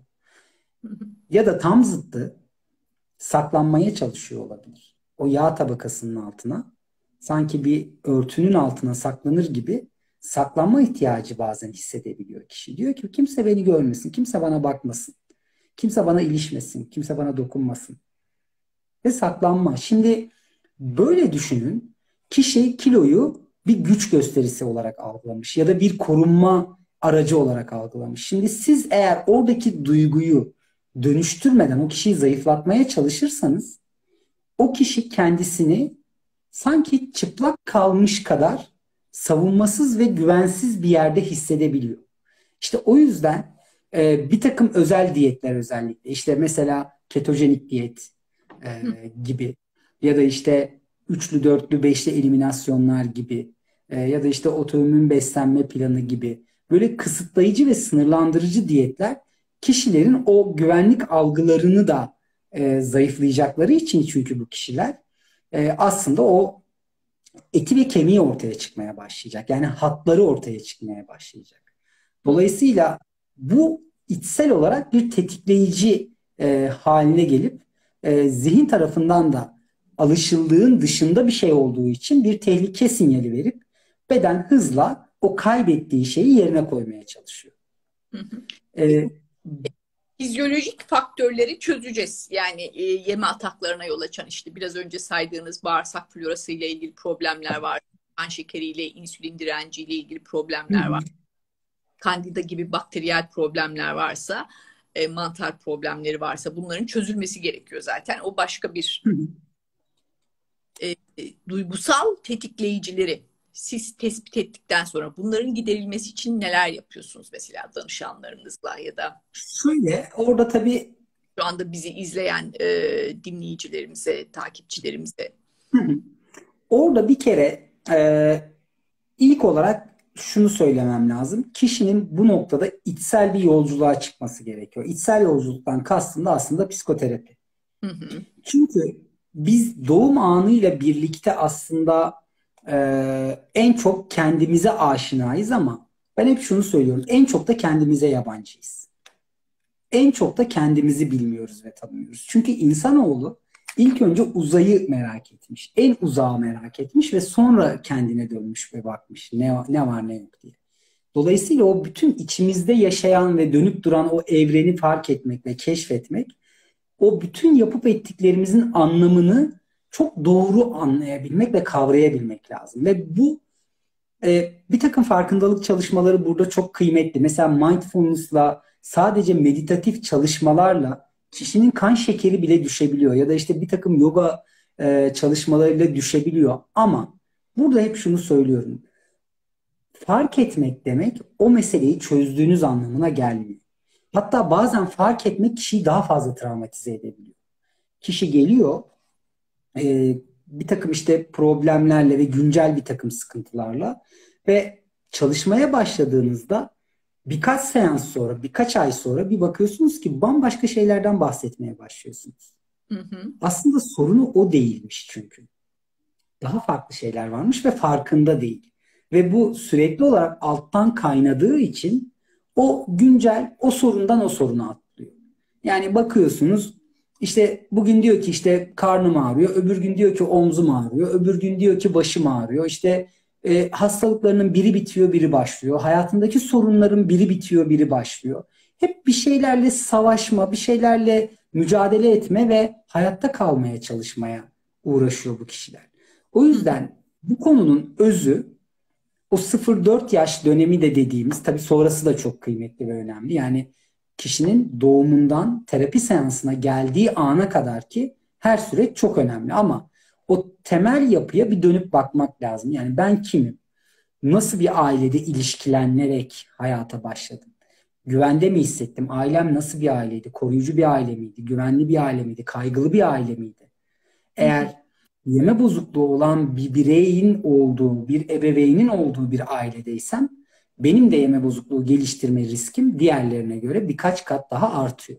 Ya da tam zıttı saklanmaya çalışıyor olabilir. O yağ tabakasının altına sanki bir örtünün altına saklanır gibi saklanma ihtiyacı bazen hissedebiliyor kişi. Diyor ki kimse beni görmesin, kimse bana bakmasın, kimse bana ilişmesin, kimse bana dokunmasın. Ve saklanma. Şimdi böyle düşünün. Kişi kiloyu bir güç gösterisi olarak algılamış ya da bir korunma aracı olarak algılamış. Şimdi siz eğer oradaki duyguyu dönüştürmeden o kişiyi zayıflatmaya çalışırsanız o kişi kendisini sanki çıplak kalmış kadar savunmasız ve güvensiz bir yerde hissedebiliyor. İşte o yüzden bir takım özel diyetler özellikle işte mesela ketojenik diyet gibi ya da işte üçlü, dörtlü, beşli eliminasyonlar gibi ya da işte otoimmün beslenme planı gibi böyle kısıtlayıcı ve sınırlandırıcı diyetler kişilerin o güvenlik algılarını da zayıflayacakları için çünkü bu kişiler aslında o eti ve kemiği ortaya çıkmaya başlayacak. Yani hatları ortaya çıkmaya başlayacak. Dolayısıyla bu içsel olarak bir tetikleyici haline gelip zihin tarafından da alışıldığın dışında bir şey olduğu için bir tehlike sinyali verip beden hızla o kaybettiği şeyi yerine koymaya çalışıyor. E, Fizyolojik faktörleri çözeceğiz. Yani yeme ataklarına yol açan işte biraz önce saydığınız bağırsak florası ile ilgili problemler var. Kan şekeriyle, insülin direnciyle ilgili problemler var. Kandida gibi bakteriyel problemler varsa, mantar problemleri varsa bunların çözülmesi gerekiyor zaten. O başka bir duygusal tetikleyicileri siz tespit ettikten sonra bunların giderilmesi için neler yapıyorsunuz mesela danışanlarınızla ya da Şöyle orada tabii şu anda bizi izleyen dinleyicilerimize, takipçilerimize? orada bir kere ilk olarak şunu söylemem lazım. Kişinin bu noktada içsel bir yolculuğa çıkması gerekiyor. İçsel yolculuktan kastım da aslında psikoterapi. Hı hı. Çünkü biz doğum anıyla birlikte aslında en çok kendimize aşinayız ama ben hep şunu söylüyorum. En çok da kendimize yabancıyız. En çok da kendimizi bilmiyoruz ve tanımıyoruz. Çünkü insanoğlu ilk önce uzayı merak etmiş. En uzağı merak etmiş ve sonra kendine dönmüş ve bakmış ne var ne yok diye. Dolayısıyla o bütün içimizde yaşayan ve dönüp duran o evreni fark etmek ve keşfetmek, o bütün yapıp ettiklerimizin anlamını çok doğru anlayabilmek ve kavrayabilmek lazım. Ve bu bir takım farkındalık çalışmaları burada çok kıymetli. Mesela mindfulness'la, sadece meditatif çalışmalarla kişinin kan şekeri bile düşebiliyor. Ya da işte bir takım yoga çalışmalarıyla düşebiliyor. Ama burada hep şunu söylüyorum. Fark etmek demek o meseleyi çözdüğünüz anlamına gelmiyor. Hatta bazen fark etmek kişiyi daha fazla travmatize edebiliyor. Kişi geliyor bir takım işte problemlerle ve güncel bir takım sıkıntılarla ve çalışmaya başladığınızda birkaç seans sonra, birkaç ay sonra bir bakıyorsunuz ki bambaşka şeylerden bahsetmeye başlıyorsunuz. Hı hı. Aslında sorunu o değilmiş çünkü. Daha farklı şeyler varmış ve farkında değil. Ve bu sürekli olarak alttan kaynadığı için o güncel o sorundan o soruna atlıyor. Yani bakıyorsunuz işte bugün diyor ki işte karnım ağrıyor, öbür gün diyor ki omzum ağrıyor, öbür gün diyor ki başım ağrıyor. İşte hastalıklarının biri bitiyor, biri başlıyor. Hayatındaki sorunların biri bitiyor, biri başlıyor. Hep bir şeylerle savaşma, bir şeylerle mücadele etme ve hayatta kalmaya çalışmaya uğraşıyor bu kişiler. O Hı hı. yüzden bu konunun özü o 0-4 yaş dönemi de dediğimiz, tabii sonrası da çok kıymetli ve önemli. Yani kişinin doğumundan terapi seansına geldiği ana kadar ki her süreç çok önemli ama o temel yapıya bir dönüp bakmak lazım. Yani ben kimim? Nasıl bir ailede ilişkilenerek hayata başladım? Güvende mi hissettim? Ailem nasıl bir aileydi? Koruyucu bir aile miydi? Güvenli bir aile miydi? Kaygılı bir aile miydi? Hı hı. Eğer yeme bozukluğu olan bir bireyin olduğu, bir ebeveynin olduğu bir ailedeysem benim de yeme bozukluğu geliştirme riskim diğerlerine göre birkaç kat daha artıyor.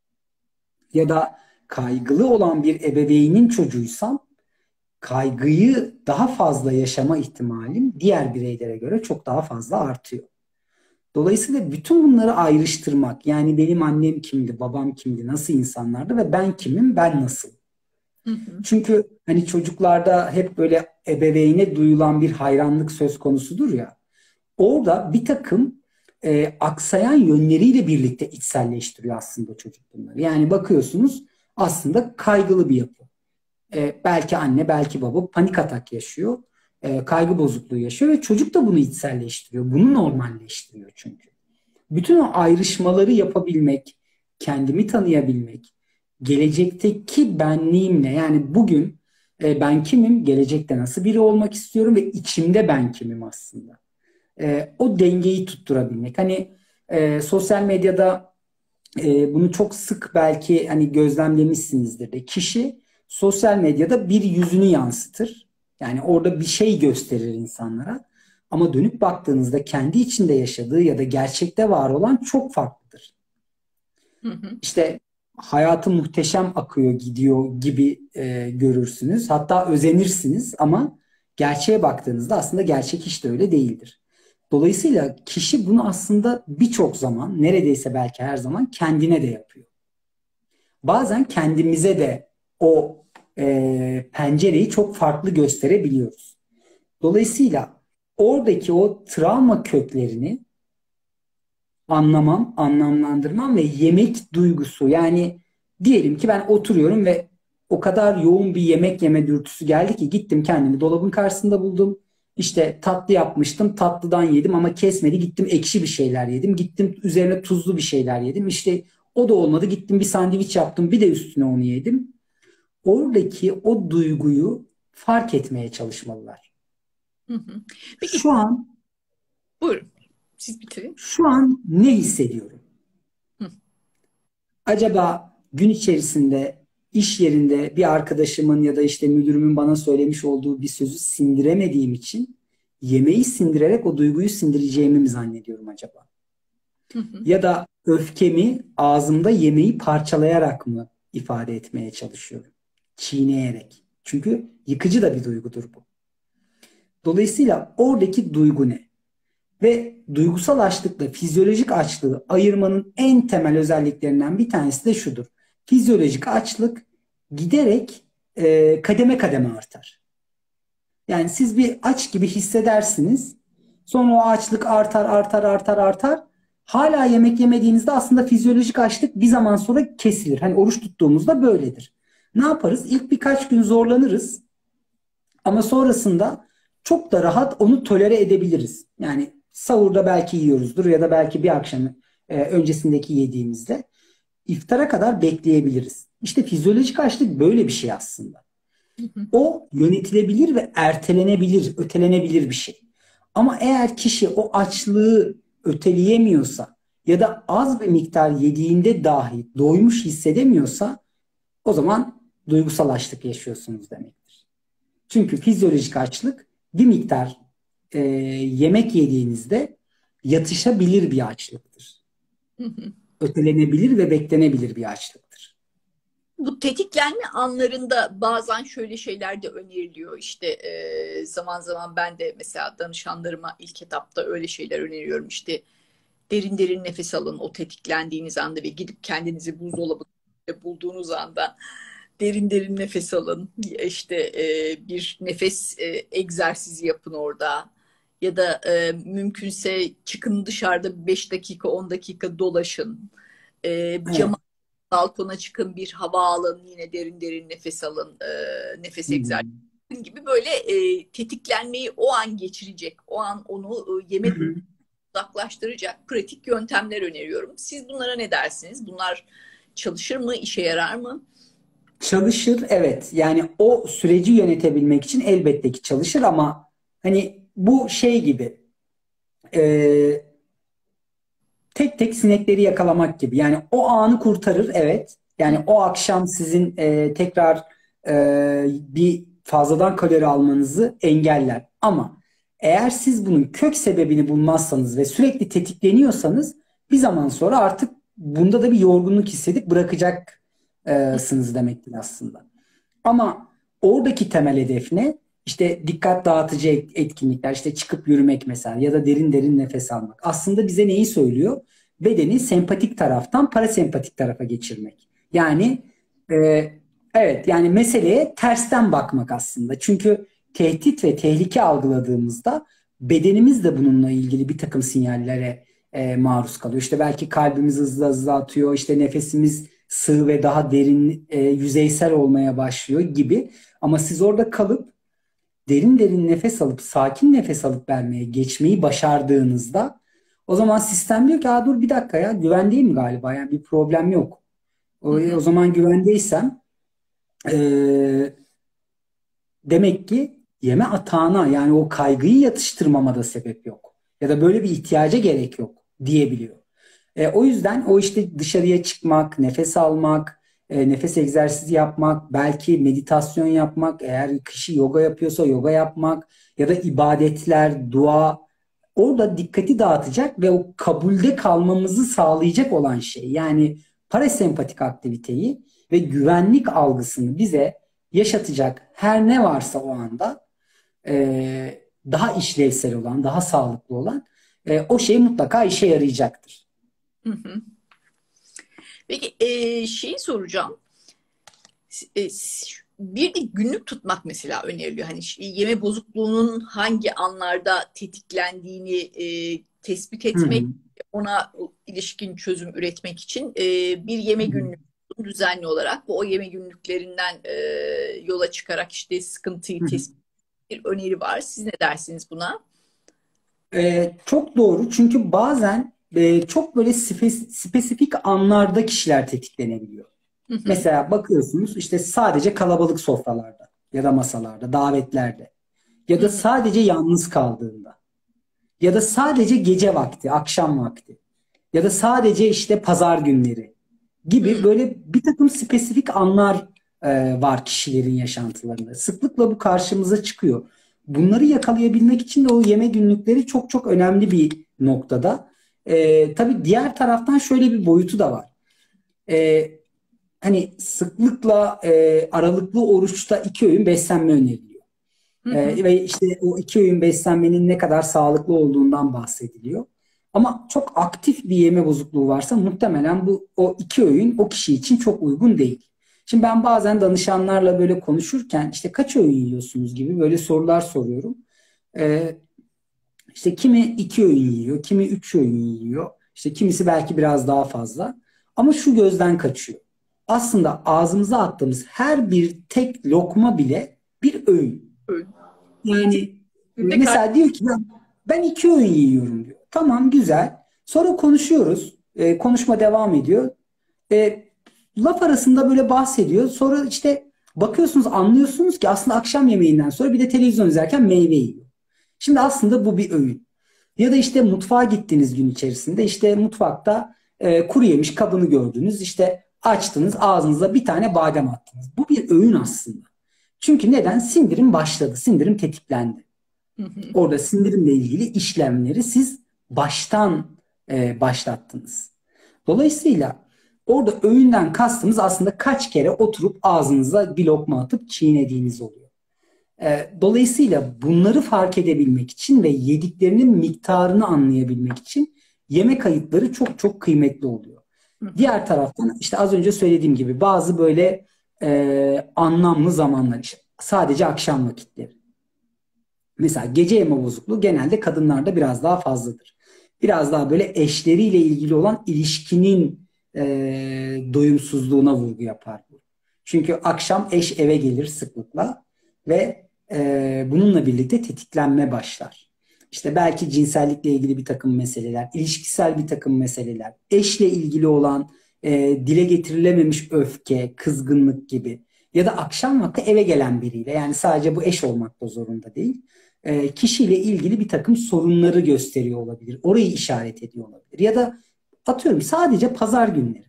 Ya da kaygılı olan bir ebeveynin çocuğuysam kaygıyı daha fazla yaşama ihtimalim diğer bireylere göre çok daha fazla artıyor. Dolayısıyla bütün bunları ayrıştırmak, yani benim annem kimdi, babam kimdi, nasıl insanlardı ve ben kimim, ben nasıl? Hı hı. Çünkü hani çocuklarda hep böyle ebeveyne duyulan bir hayranlık söz konusudur ya. Orada bir takım aksayan yönleriyle birlikte içselleştiriyor aslında çocuk bunları. Yani bakıyorsunuz aslında kaygılı bir yapı. Belki anne, belki baba panik atak yaşıyor. Kaygı bozukluğu yaşıyor ve çocuk da bunu içselleştiriyor. Bunu normalleştiriyor çünkü. Bütün o ayrışmaları yapabilmek, kendimi tanıyabilmek, gelecekteki benliğimle, yani bugün ben kimim, gelecekte nasıl biri olmak istiyorum ve içimde ben kimim aslında. O dengeyi tutturabilmek. Hani sosyal medyada bunu çok sık belki hani gözlemlemişsinizdir de, kişi sosyal medyada bir yüzünü yansıtır. Yani orada bir şey gösterir insanlara. Ama dönüp baktığınızda kendi içinde yaşadığı ya da gerçekte var olan çok farklıdır. Hı hı. İşte hayatı muhteşem akıyor gidiyor gibi görürsünüz. Hatta özenirsiniz ama gerçeğe baktığınızda aslında gerçek hiç de öyle değildir. Dolayısıyla kişi bunu aslında birçok zaman, neredeyse belki her zaman kendine de yapıyor. Bazen kendimize de o pencereyi çok farklı gösterebiliyoruz. Dolayısıyla oradaki o travma köklerini anlamam, anlamlandırmam ve yemek duygusu. Yani diyelim ki ben oturuyorum ve o kadar yoğun bir yemek yeme dürtüsü geldi ki gittim kendimi dolabın karşısında buldum. İşte tatlı yapmıştım, tatlıdan yedim ama kesmedi. Gittim ekşi bir şeyler yedim. Gittim üzerine tuzlu bir şeyler yedim. İşte o da olmadı. Gittim bir sandviç yaptım, bir de üstüne onu yedim. Oradaki o duyguyu fark etmeye çalışmalılar. Hı hı. Peki, Şu an buyurun. Siz bitirin. şu an ne hissediyorum? Hı Acaba gün içerisinde iş yerinde bir arkadaşımın ya da işte müdürümün bana söylemiş olduğu bir sözü sindiremediğim için yemeği sindirerek o duyguyu sindireceğimi mi zannediyorum acaba? hı. Hı. Ya da öfkemi ağzımda yemeği parçalayarak mı ifade etmeye çalışıyorum? çiğneyerek. Çünkü yıkıcı da bir duygudur bu. Dolayısıyla oradaki duygu ne? Ve duygusal açlıkla fizyolojik açlığı ayırmanın en temel özelliklerinden bir tanesi de şudur. Fizyolojik açlık giderek kademe kademe artar. Yani siz bir aç gibi hissedersiniz. Sonra o açlık artar, artar, artar, artar. Hala yemek yemediğinizde aslında fizyolojik açlık bir zaman sonra kesilir. Hani oruç tuttuğumuzda böyledir. Ne yaparız? İlk birkaç gün zorlanırız. Ama sonrasında çok da rahat onu tolere edebiliriz. Yani sahurda belki yiyoruzdur ya da belki bir akşam öncesindeki yediğimizde iftara kadar bekleyebiliriz. İşte fizyolojik açlık böyle bir şey aslında. O yönetilebilir ve ertelenebilir, ötelenebilir bir şey. Ama eğer kişi o açlığı öteleyemiyorsa ya da az bir miktar yediğinde dahi doymuş hissedemiyorsa o zaman duygusal açlık yaşıyorsunuz demektir. Çünkü fizyolojik açlık bir miktar yemek yediğinizde yatışabilir bir açlıktır. Ötelenebilir ve beklenebilir bir açlıktır. Bu tetiklenme anlarında bazen şöyle şeyler de öneriliyor. İşte zaman zaman ben de mesela danışanlarıma ilk etapta öyle şeyler öneriyorum. İşte derin derin nefes alın o tetiklendiğiniz anda ve gidip kendinizi buzdolabında bulduğunuz anda derin derin nefes alın. İşte bir nefes egzersizi yapın orada. Ya da mümkünse çıkın dışarıda 5 dakika 10 dakika dolaşın. Evet. Cama balkona çıkın bir hava alın yine derin derin nefes alın. Nefes egzersizi gibi böyle tetiklenmeyi o an geçirecek. O an onu yeme uzaklaştıracak pratik yöntemler öneriyorum. Siz bunlara ne dersiniz? Bunlar çalışır mı? İşe yarar mı? Çalışır, evet. Yani o süreci yönetebilmek için elbette ki çalışır ama hani bu şey gibi e, tek tek sinekleri yakalamak gibi. Yani o anı kurtarır, evet. Yani o akşam sizin tekrar bir fazladan kalori almanızı engeller. Ama eğer siz bunun kök sebebini bulmazsanız ve sürekli tetikleniyorsanız bir zaman sonra artık bunda da bir yorgunluk hissedip bırakacaksınız demektir aslında. Ama oradaki temel hedef ne? İşte dikkat dağıtıcı etkinlikler, işte çıkıp yürümek mesela ya da derin derin nefes almak. Aslında bize neyi söylüyor? Bedeni sempatik taraftan parasempatik tarafa geçirmek. Yani e, evet, yani meseleye tersten bakmak aslında. Çünkü tehdit ve tehlike algıladığımızda bedenimiz de bununla ilgili bir takım sinyallere maruz kalıyor. İşte belki kalbimiz hızlı hızlı atıyor, işte nefesimiz sığ ve daha derin, yüzeysel olmaya başlıyor gibi. Ama siz orada kalıp derin derin nefes alıp sakin nefes alıp vermeye geçmeyi başardığınızda o zaman sistem diyor ki, "Aa, dur bir dakika ya, güvendeyim galiba, yani bir problem yok. O zaman güvendeysem e, demek ki yeme atağına, yani o kaygıyı yatıştırmama da sebep yok. Ya da böyle bir ihtiyaca gerek yok" diyebiliyor. O yüzden o işte dışarıya çıkmak, nefes almak, nefes egzersizi yapmak, belki meditasyon yapmak, eğer kişi yoga yapıyorsa yoga yapmak ya da ibadetler, dua, orada dikkati dağıtacak ve o kabulde kalmamızı sağlayacak olan şey. Yani parasempatik aktiviteyi ve güvenlik algısını bize yaşatacak her ne varsa o anda daha işlevsel olan, daha sağlıklı olan o şey mutlaka işe yarayacaktır. Hı hı. Peki şeyi soracağım. E, Bir de günlük tutmak mesela öneriliyor. Hani yeme bozukluğunun hangi anlarda tetiklendiğini tespit Hı hı. etmek, ona ilişkin çözüm üretmek için bir yeme günlüğü düzenli olarak bu o yeme günlüklerinden yola çıkarak işte sıkıntıyı Hı hı. tespit bir öneri var. Siz ne dersiniz buna? Çok doğru, çünkü bazen çok böyle spesifik anlarda kişiler tetiklenebiliyor. Hı hı. Mesela bakıyorsunuz, işte sadece kalabalık sofralarda ya da masalarda, davetlerde ya Hı da hı. sadece yalnız kaldığında ya da sadece gece vakti, akşam vakti ya da sadece işte pazar günleri gibi Hı böyle bir takım spesifik anlar var kişilerin yaşantılarında. Sıklıkla bu karşımıza çıkıyor. Bunları yakalayabilmek için de o yeme günlükleri çok çok önemli bir noktada. Tabii diğer taraftan şöyle bir boyutu da var. E, hani sıklıkla aralıklı oruçta 2 öğün beslenme öneriliyor. Hı hı. Ve işte o 2 öğün beslenmenin ne kadar sağlıklı olduğundan bahsediliyor. Ama çok aktif bir yeme bozukluğu varsa muhtemelen o 2 öğün o kişi için çok uygun değil. Şimdi ben bazen danışanlarla böyle konuşurken işte kaç öğün yiyorsunuz gibi böyle sorular soruyorum. E, işte kimi 2 öğün yiyor, kimi 3 öğün yiyor. İşte kimisi belki biraz daha fazla. Ama şu gözden kaçıyor. Aslında ağzımıza attığımız her bir tek lokma bile bir öğün. Öyle. Yani Günde kaç? mesela diyor ki ben 2 öğün yiyorum diyor. Tamam, güzel. Sonra konuşuyoruz. Konuşma devam ediyor. E, Laf arasında böyle bahsediyor. Sonra işte bakıyorsunuz, anlıyorsunuz ki aslında akşam yemeğinden sonra bir de televizyon izlerken meyve yiyor. Şimdi aslında bu bir öğün. Ya da işte mutfağa gittiğiniz gün içerisinde işte mutfakta kuru yemiş kabını gördünüz. İşte açtınız, ağzınıza bir tane badem attınız. Bu bir öğün aslında. Çünkü neden? Sindirim başladı. Sindirim tetiklendi. Hı hı. Orada sindirimle ilgili işlemleri siz baştan başlattınız. Dolayısıyla orada öğünden kastımız aslında kaç kere oturup ağzınıza bir lokma atıp çiğnediğiniz oluyor. Dolayısıyla bunları fark edebilmek için ve yediklerinin miktarını anlayabilmek için yeme kayıtları çok çok kıymetli oluyor. Hı hı. Diğer taraftan işte az önce söylediğim gibi bazı böyle anlamlı zamanlar, işte sadece akşam vakitleri. Mesela gece yeme bozukluğu genelde kadınlarda biraz daha fazladır. Biraz daha böyle eşleriyle ilgili olan ilişkinin doyumsuzluğuna vurgu yapar bu. Çünkü akşam eş eve gelir sıklıkla ve bununla birlikte tetiklenme başlar. İşte belki cinsellikle ilgili bir takım meseleler, ilişkisel bir takım meseleler, eşle ilgili olan dile getirilememiş öfke, kızgınlık gibi ya da akşam vakti eve gelen biriyle, yani sadece bu eş olmak da zorunda değil, kişiyle ilgili bir takım sorunları gösteriyor olabilir. Orayı işaret ediyor olabilir. Ya da atıyorum sadece pazar günleri.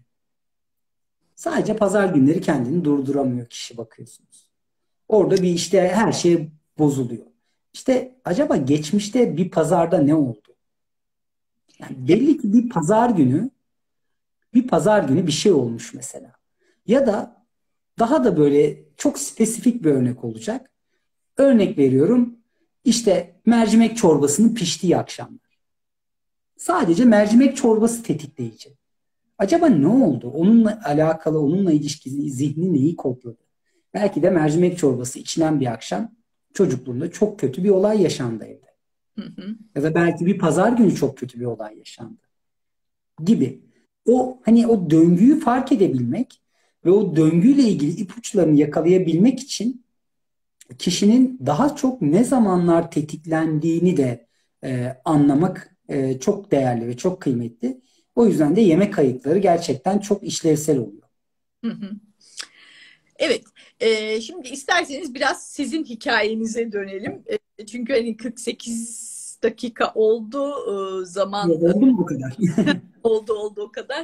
Sadece pazar günleri kendini durduramıyor kişi, bakıyorsunuz. Orada bir işte her şey bozuluyor. İşte acaba geçmişte bir pazarda ne oldu? Yani Ya, belli ki bir pazar günü bir şey olmuş mesela. Ya da daha da böyle çok spesifik bir örnek olacak. Örnek veriyorum. İşte mercimek çorbasının piştiği akşam. Sadece mercimek çorbası tetikleyici. Acaba ne oldu? Onunla alakalı, onunla ilişkili zihni neyi kodladı? Belki de mercimek çorbası içilen bir akşam çocukluğunda çok kötü bir olay yaşandı evde. hı hı. Ya da belki bir pazar günü çok kötü bir olay yaşandı gibi. O hani o döngüyü fark edebilmek ve o döngüyle ilgili ipuçlarını yakalayabilmek için kişinin daha çok ne zamanlar tetiklendiğini de anlamak çok değerli ve çok kıymetli. O yüzden de yemek kayıtları gerçekten çok işlevsel oluyor. Hı hı. Evet, şimdi isterseniz biraz sizin hikayenize dönelim. Çünkü hani 48 dakika oldu, zaman Oldu mu bu kadar? oldu o kadar.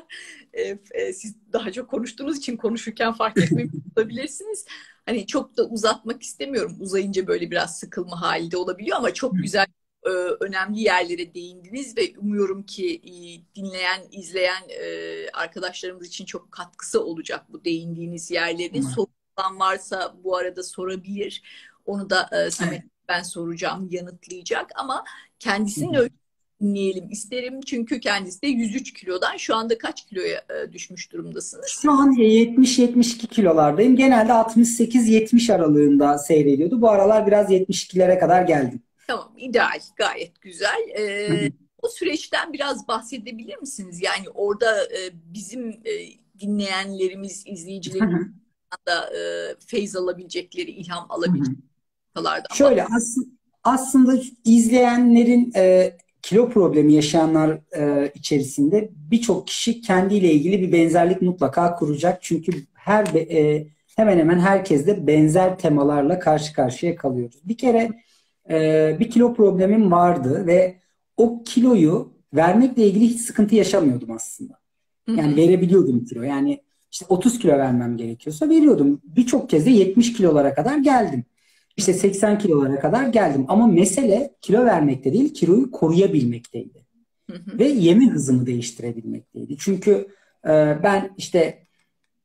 Siz daha çok konuştuğunuz için konuşurken fark etmemiş olabilirsiniz. Hani çok da uzatmak istemiyorum. Uzayınca böyle biraz sıkılma hali de olabiliyor ama çok güzel, önemli yerlere değindiniz ve umuyorum ki dinleyen, izleyen arkadaşlarımız için çok katkısı olacak bu değindiğiniz yerlerin. Soru olan varsa bu arada sorabilir. Onu da Samet, Evet. ben soracağım, yanıtlayacak ama kendisini öyle dinleyelim isterim. Çünkü kendisi de 103 kilodan şu anda kaç kiloya düşmüş durumdasınız? Şu an 70-72 kilolardayım. Genelde 68-70 aralığında seyrediyordu. Bu aralar biraz 72'lere kadar geldim. Tamam, ideal, gayet güzel. O süreçten biraz bahsedebilir misiniz? Yani orada bizim dinleyenlerimiz, izleyicilerimiz da feyz alabilecekleri, ilham alabileceklerden bahsedelim. Şöyle aslında izleyenlerin kilo problemi yaşayanlar içerisinde birçok kişi kendiyle ilgili bir benzerlik mutlaka kuracak. Çünkü hemen hemen herkeste benzer temalarla karşı karşıya kalıyoruz. Bir kere bir kilo problemim vardı ve o kiloyu vermekle ilgili hiç sıkıntı yaşamıyordum aslında. Hı Yani hı. verebiliyordum kilo. Yani işte 30 kilo vermem gerekiyorsa veriyordum. Birçok kez de 70 kilolara kadar geldim. Hı İşte 80 kilolara kadar geldim. Ama mesele kilo vermekte değil, kiloyu koruyabilmekteydi. hı. Ve yeme hızımı değiştirebilmekteydi. Çünkü ben işte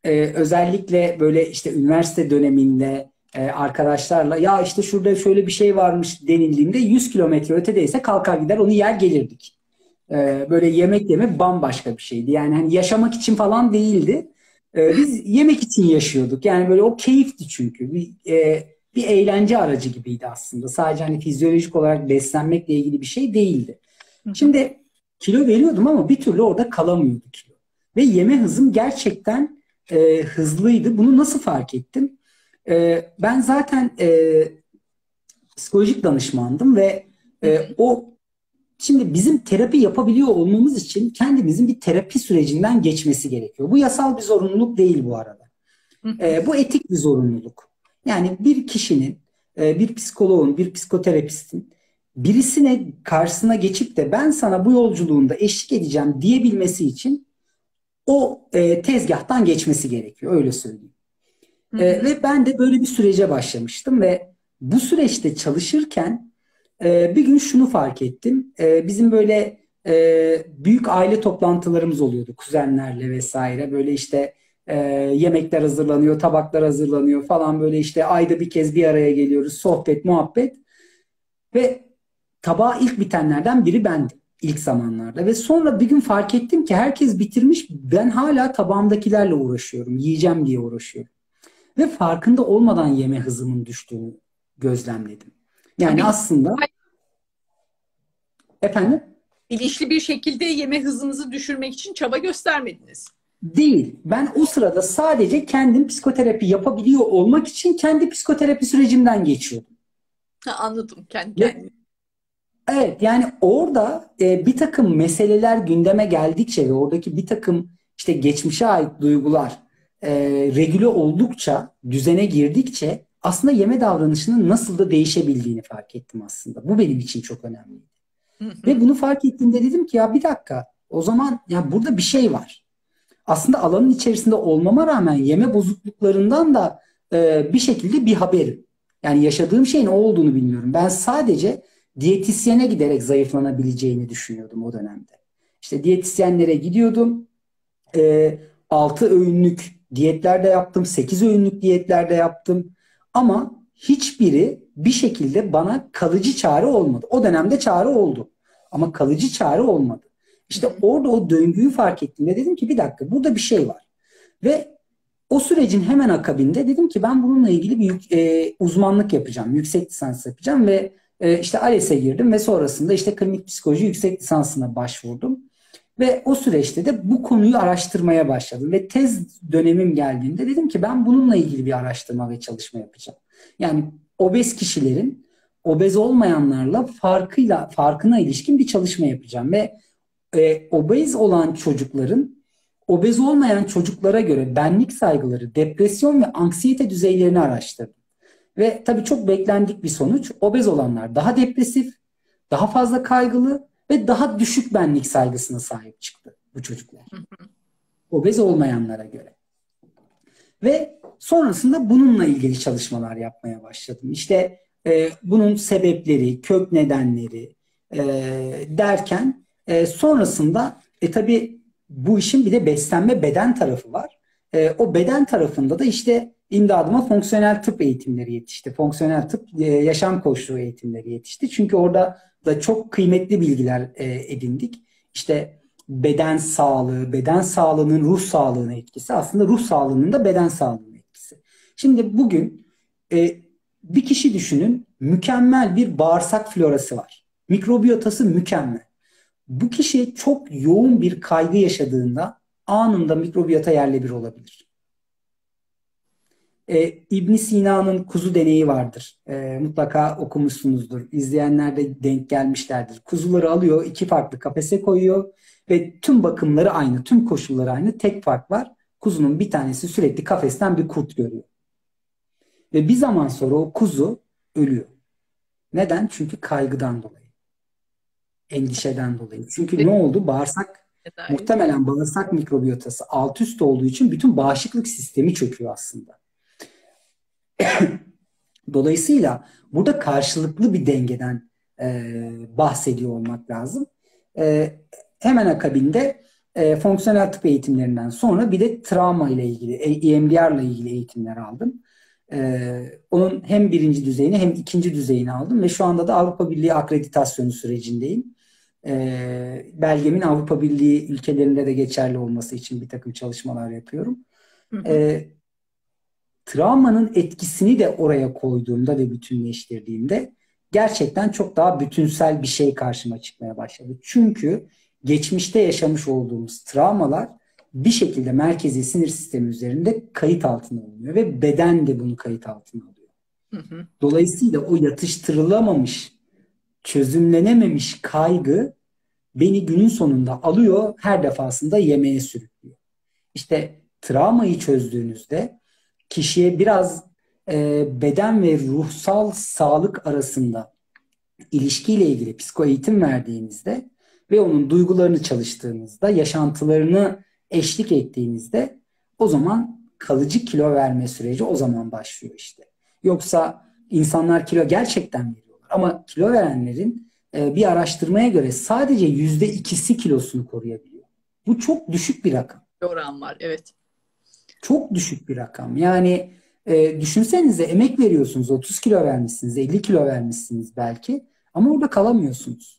özellikle böyle işte üniversite döneminde arkadaşlarla ya işte şurada şöyle bir şey varmış denildiğinde 100 kilometre ötedeyse kalkar gider onu yer gelirdik. Böyle yemek yemek bambaşka bir şeydi. Yani hani yaşamak için falan değildi. Biz yemek için yaşıyorduk. Yani böyle o keyifti çünkü. Bir eğlence aracı gibiydi aslında. Sadece hani fizyolojik olarak beslenmekle ilgili bir şey değildi. Şimdi kilo veriyordum ama bir türlü orada kalamıyordu kilo. Ve yeme hızım gerçekten hızlıydı. Bunu nasıl fark ettim? Ben zaten psikolojik danışmandım ve o şimdi bizim terapi yapabiliyor olmamız için kendimizin bir terapi sürecinden geçmesi gerekiyor. Bu yasal bir zorunluluk değil bu arada. Bu etik bir zorunluluk. Yani bir kişinin, bir psikoloğun, bir psikoterapistin birisine karşısına geçip de ben sana bu yolculuğunda eşlik edeceğim diyebilmesi için o tezgahtan geçmesi gerekiyor. Öyle söyleyeyim. Ve ben de böyle bir sürece başlamıştım ve bu süreçte çalışırken bir gün şunu fark ettim. Bizim böyle büyük aile toplantılarımız oluyordu kuzenlerle vesaire. Böyle işte yemekler hazırlanıyor, tabaklar hazırlanıyor falan böyle işte ayda bir kez bir araya geliyoruz. Sohbet, muhabbet ve tabağa ilk bitenlerden biri bendim ilk zamanlarda. Ve sonra bir gün fark ettim ki herkes bitirmiş. Ben hala tabağımdakilerle uğraşıyorum. Yiyeceğim diye uğraşıyorum. Ve farkında olmadan yeme hızımın düştüğünü gözlemledim. Yani Tabii aslında efendim bilinçli bir şekilde yeme hızınızı düşürmek için çaba göstermediniz. değil. Ben o sırada sadece kendim psikoterapi yapabiliyor olmak için kendi psikoterapi sürecimden geçiyordum. Ha, anladım kendi Ve kendime. evet yani orada bir takım meseleler gündeme geldikçe ve oradaki bir takım işte geçmişe ait duygular regüle oldukça, düzene girdikçe aslında yeme davranışının nasıl da değişebildiğini fark ettim aslında. Bu benim için çok önemli. Hı Ve hı. bunu fark ettiğimde dedim ki ya bir dakika o zaman ya burada bir şey var. Aslında alanın içerisinde olmama rağmen yeme bozukluklarından da bir şekilde bir haberim. Yani yaşadığım şeyin o olduğunu bilmiyorum. Ben sadece diyetisyene giderek zayıflanabileceğini düşünüyordum o dönemde. İşte diyetisyenlere gidiyordum. 6 öğünlük diyetlerde yaptım, 8 öğünlük diyetlerde yaptım. Ama hiçbiri bir şekilde bana kalıcı çare olmadı. O dönemde çare oldu. Ama kalıcı çare olmadı. İşte orada o döngüyü fark ettiğimde dedim ki bir dakika burada bir şey var. Ve o sürecin hemen akabinde dedim ki ben bununla ilgili bir uzmanlık yapacağım. Yüksek lisans yapacağım ve işte ALES'e girdim ve sonrasında işte klinik psikoloji yüksek lisansına başvurdum. Ve o süreçte de bu konuyu araştırmaya başladım. Ve tez dönemim geldiğinde dedim ki ben bununla ilgili bir araştırma ve çalışma yapacağım. Yani obez kişilerin obez olmayanlarla farkına ilişkin bir çalışma yapacağım. Ve obez olan çocukların obez olmayan çocuklara göre benlik saygıları, depresyon ve anksiyete düzeylerini araştırdım. Ve tabii çok beklendik bir sonuç. Obez olanlar daha depresif, daha fazla kaygılı ve daha düşük benlik saygısına sahip çıktı bu çocuklar. Obez olmayanlara göre. Ve sonrasında bununla ilgili çalışmalar yapmaya başladım. İşte bunun sebepleri, kök nedenleri e, derken sonrasında tabii bu işin bir de beslenme beden tarafı var. O beden tarafında da işte imdadıma fonksiyonel tıp eğitimleri yetişti. Fonksiyonel tıp yaşam koçluğu eğitimleri yetişti. Çünkü orada da çok kıymetli bilgiler edindik. İşte beden sağlığı, beden sağlığının ruh sağlığına etkisi, aslında ruh sağlığının da beden sağlığına etkisi. Şimdi bugün bir kişi düşünün, mükemmel bir bağırsak florası var. Mikrobiyotası mükemmel. Bu kişi çok yoğun bir kaygı yaşadığında anında mikrobiyota yerle bir olabilir. İbn Sina'nın kuzu deneyi vardır. Mutlaka okumuşsunuzdur. İzleyenler de denk gelmişlerdir. Kuzuları alıyor, iki farklı kafese koyuyor ve tüm bakımları aynı, tüm koşulları aynı. Tek fark var. Kuzunun bir tanesi sürekli kafesten bir kurt görüyor. Ve bir zaman sonra o kuzu ölüyor. Neden? Çünkü kaygıdan dolayı, endişeden dolayı. Çünkü ne oldu? Dair. Muhtemelen bağırsak mikrobiyotası alt üst olduğu için bütün bağışıklık sistemi çöküyor aslında. Dolayısıyla burada karşılıklı bir dengeden bahsediyor olmak lazım. Hemen akabinde fonksiyonel tıp eğitimlerinden sonra bir de travma ile ilgili, EMDR ile ilgili eğitimler aldım. Onun hem birinci düzeyini hem ikinci düzeyini aldım ve şu anda da Avrupa Birliği akreditasyonu sürecindeyim. Belgemin Avrupa Birliği ülkelerinde de geçerli olması için bir takım çalışmalar yapıyorum. Hı hı. Travmanın etkisini de oraya koyduğumda ve bütünleştirdiğimde gerçekten çok daha bütünsel bir şey karşıma çıkmaya başladı. Çünkü geçmişte yaşamış olduğumuz travmalar bir şekilde merkezi sinir sistemi üzerinde kayıt altına alınıyor ve beden de bunu kayıt altına alıyor. Hı hı. Dolayısıyla o yatıştırılamamış, çözümlenememiş kaygı beni günün sonunda alıyor, her defasında yemeğe sürüklüyor. İşte travmayı çözdüğünüzde kişiye biraz beden ve ruhsal sağlık arasında ilişkiyle ilgili psikoeğitim verdiğinizde ve onun duygularını çalıştığınızda, yaşantılarını eşlik ettiğinizde o zaman kalıcı kilo verme süreci o zaman başlıyor işte. Yoksa insanlar kilo gerçekten veriyorlar ama kilo verenlerin bir araştırmaya göre sadece %2'si kilosunu koruyabiliyor. Bu çok düşük bir rakam. Bir oran var, evet. Çok düşük bir rakam. Yani düşünsenize emek veriyorsunuz. 30 kilo vermişsiniz, 50 kilo vermişsiniz belki. Ama orada kalamıyorsunuz.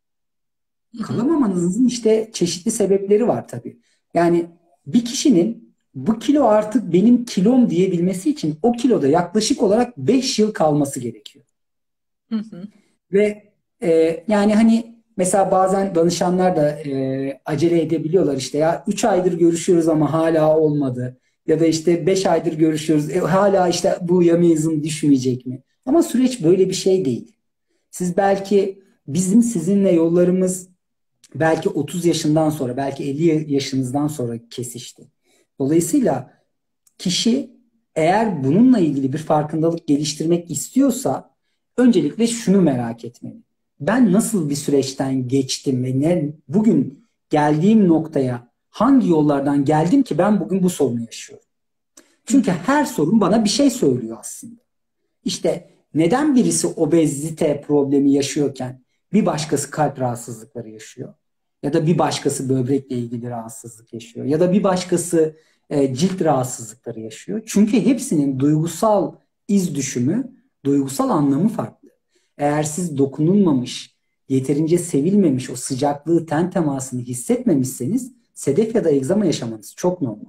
Hı hı. Kalamamanızın işte çeşitli sebepleri var tabii. Yani bir kişinin bu kilo artık benim kilom diyebilmesi için o kiloda yaklaşık olarak 5 yıl kalması gerekiyor. Hı hı. Ve yani hani mesela bazen danışanlar da acele edebiliyorlar işte ya 3 aydır görüşüyoruz ama hala olmadı. Ya da işte 5 aydır görüşüyoruz hala işte bu yameğizm düşmeyecek mi? Ama süreç böyle bir şey değil. Siz belki bizim sizinle yollarımız belki 30 yaşından sonra belki 50 yaşınızdan sonra kesişti. Dolayısıyla kişi eğer bununla ilgili bir farkındalık geliştirmek istiyorsa öncelikle şunu merak etmeli. Ben nasıl bir süreçten geçtim ve bugün geldiğim noktaya hangi yollardan geldim ki ben bugün bu sorunu yaşıyorum? Hı Çünkü her sorun bana bir şey söylüyor aslında. İşte neden birisi obezite problemi yaşıyorken bir başkası kalp rahatsızlıkları yaşıyor? Ya da bir başkası böbrekle ilgili rahatsızlık yaşıyor? Ya da bir başkası cilt rahatsızlıkları yaşıyor? Çünkü hepsinin duygusal iz düşümü, duygusal anlamı farklı. Eğer siz dokunulmamış, yeterince sevilmemiş, o sıcaklığı, ten temasını hissetmemişseniz sedef ya da egzama yaşamanız çok normal.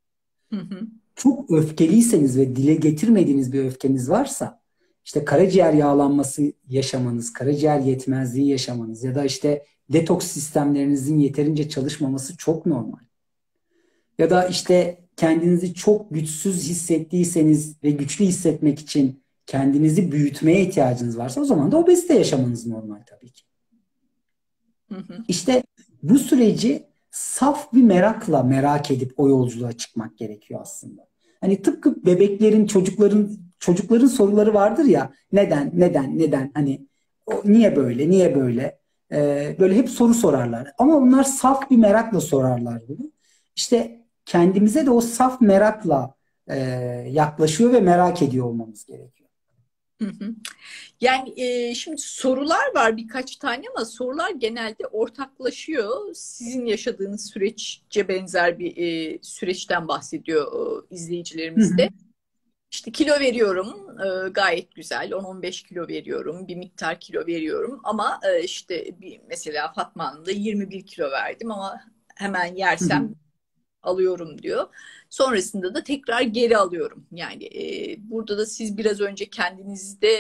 hı. Çok öfkeliyseniz ve dile getirmediğiniz bir öfkeniz varsa işte karaciğer yağlanması yaşamanız, karaciğer yetmezliği yaşamanız ya da işte detoks sistemlerinizin yeterince çalışmaması çok normal. Ya da işte kendinizi çok güçsüz hissettiyseniz ve güçlü hissetmek için kendinizi büyütmeye ihtiyacınız varsa o zaman da obezite yaşamanız normal tabii ki. Hı hı. İşte bu süreci saf bir merakla merak edip o yolculuğa çıkmak gerekiyor aslında. Hani tıpkı bebeklerin, çocukların soruları vardır ya. Neden, neden, neden? Hani niye böyle, niye böyle? Böyle hep soru sorarlar. Ama onlar saf bir merakla sorarlar bunu. İşte kendimize de o saf merakla yaklaşıyor ve merak ediyor olmamız gerekiyor. Hı hı. Yani şimdi sorular var birkaç tane ama sorular genelde ortaklaşıyor. Sizin yaşadığınız süreçce benzer bir süreçten bahsediyor Hı izleyicilerimiz hı. de. İşte kilo veriyorum, gayet güzel, 10-15 kilo veriyorum, bir miktar kilo veriyorum ama işte mesela Fatma Hanım da 21 kilo verdim ama hemen Hı hı. yersem alıyorum diyor. Sonrasında da tekrar geri alıyorum. Yani burada da siz biraz önce kendinizde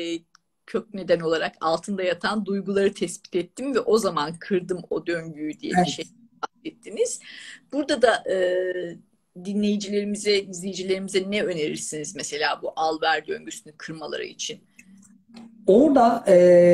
kök neden olarak altında yatan duyguları tespit ettim ve o zaman kırdım o döngüyü diye bir şey Evet. bahsettiniz. Burada da dinleyicilerimize, izleyicilerimize ne önerirsiniz mesela bu al-ver döngüsünü kırmaları için? Orada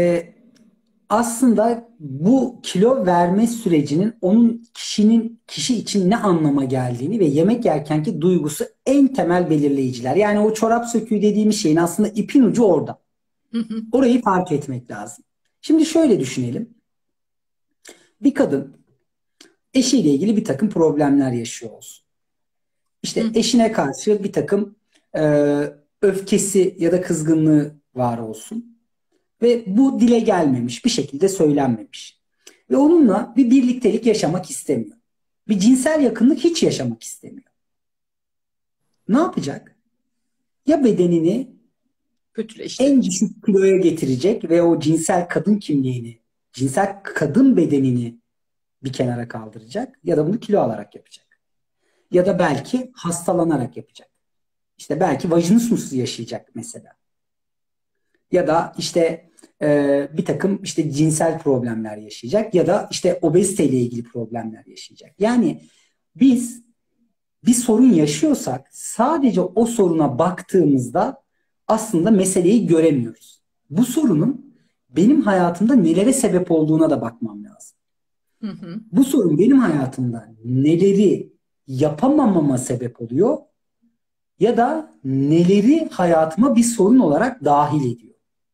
aslında bu kilo verme sürecinin kişi için ne anlama geldiğini ve yemek yerkenki duygusu en temel belirleyiciler. Yani o çorap söküğü dediğimiz şeyin aslında ipin ucu orada. Hı hı, Orayı fark etmek lazım. Şimdi şöyle düşünelim. Bir kadın eşiyle ilgili bir takım problemler yaşıyor olsun. İşte hı eşine karşı bir takım e, öfkesi ya da kızgınlığı var olsun. Ve bu dile gelmemiş, bir şekilde söylenmemiş. Ve onunla bir birliktelik yaşamak istemiyor. bir cinsel yakınlık hiç yaşamak istemiyor. Ne yapacak? Ya bedenini en Kötüleştirici. düşük kiloya getirecek ve o cinsel kadın kimliğini, cinsel kadın bedenini bir kenara kaldıracak ya da bunu kilo alarak yapacak. Ya da belki hastalanarak yapacak. İşte belki vajinismus yaşayacak mesela. Ya da işte bir takım işte cinsel problemler yaşayacak ya da işte obeziteyle ilgili problemler yaşayacak. Yani biz bir sorun yaşıyorsak sadece o soruna baktığımızda aslında meseleyi göremiyoruz. Bu sorunun benim hayatımda nelere sebep olduğuna da bakmam lazım. Hı hı. Bu sorun benim hayatımda neleri yapamamama sebep oluyor ya da neleri hayatıma bir sorun olarak dahil ediyor.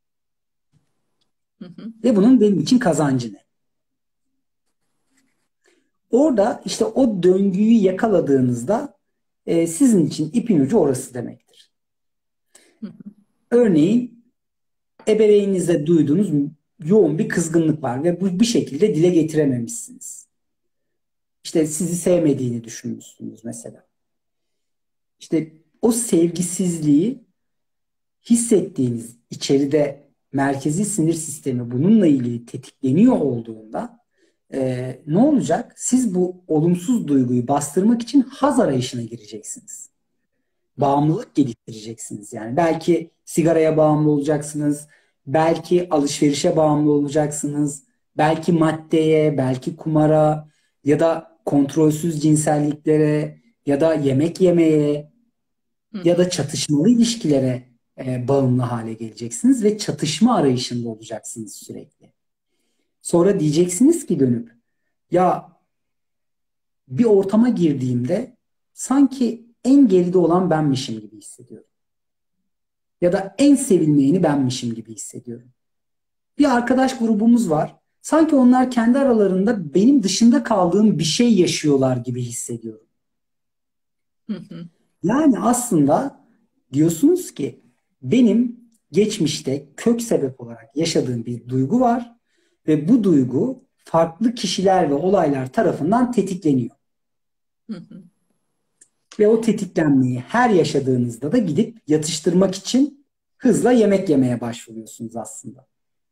Hı hı. Ve bunun benim için kazancı ne? Orada işte o döngüyü yakaladığınızda sizin için ipin ucu orası demektir. Hı hı. Örneğin ebeveyninizde duyduğunuz yoğun bir kızgınlık var ve bu bir şekilde dile getirememişsiniz. İşte sizi sevmediğini düşünmüşsünüz mesela. İşte o sevgisizliği hissettiğiniz içeride merkezi sinir sistemi bununla ilgili tetikleniyor olduğunda ne olacak? Siz bu olumsuz duyguyu bastırmak için haz arayışına gireceksiniz. Bağımlılık geliştireceksiniz yani. Belki sigaraya bağımlı olacaksınız. Belki alışverişe bağımlı olacaksınız. Belki maddeye, belki kumara ya da kontrolsüz cinselliklere ya da yemek yemeye Hı ya hı. da çatışmalı ilişkilere bağımlı hale geleceksiniz ve çatışma arayışında olacaksınız sürekli. Sonra diyeceksiniz ki dönüp ya bir ortama girdiğimde sanki en geride olan benmişim gibi hissediyorum. Ya da en sevilmeyeni benmişim gibi hissediyorum. Bir arkadaş grubumuz var. Sanki onlar kendi aralarında benim dışında kaldığım bir şey yaşıyorlar gibi hissediyorum. Hı hı. Yani aslında diyorsunuz ki benim geçmişte kök sebep olarak yaşadığım bir duygu var ve bu duygu farklı kişiler ve olaylar tarafından tetikleniyor. Hı hı. Ve o tetiklenmeyi her yaşadığınızda da gidip yatıştırmak için hızla yemek yemeye başvuruyorsunuz aslında.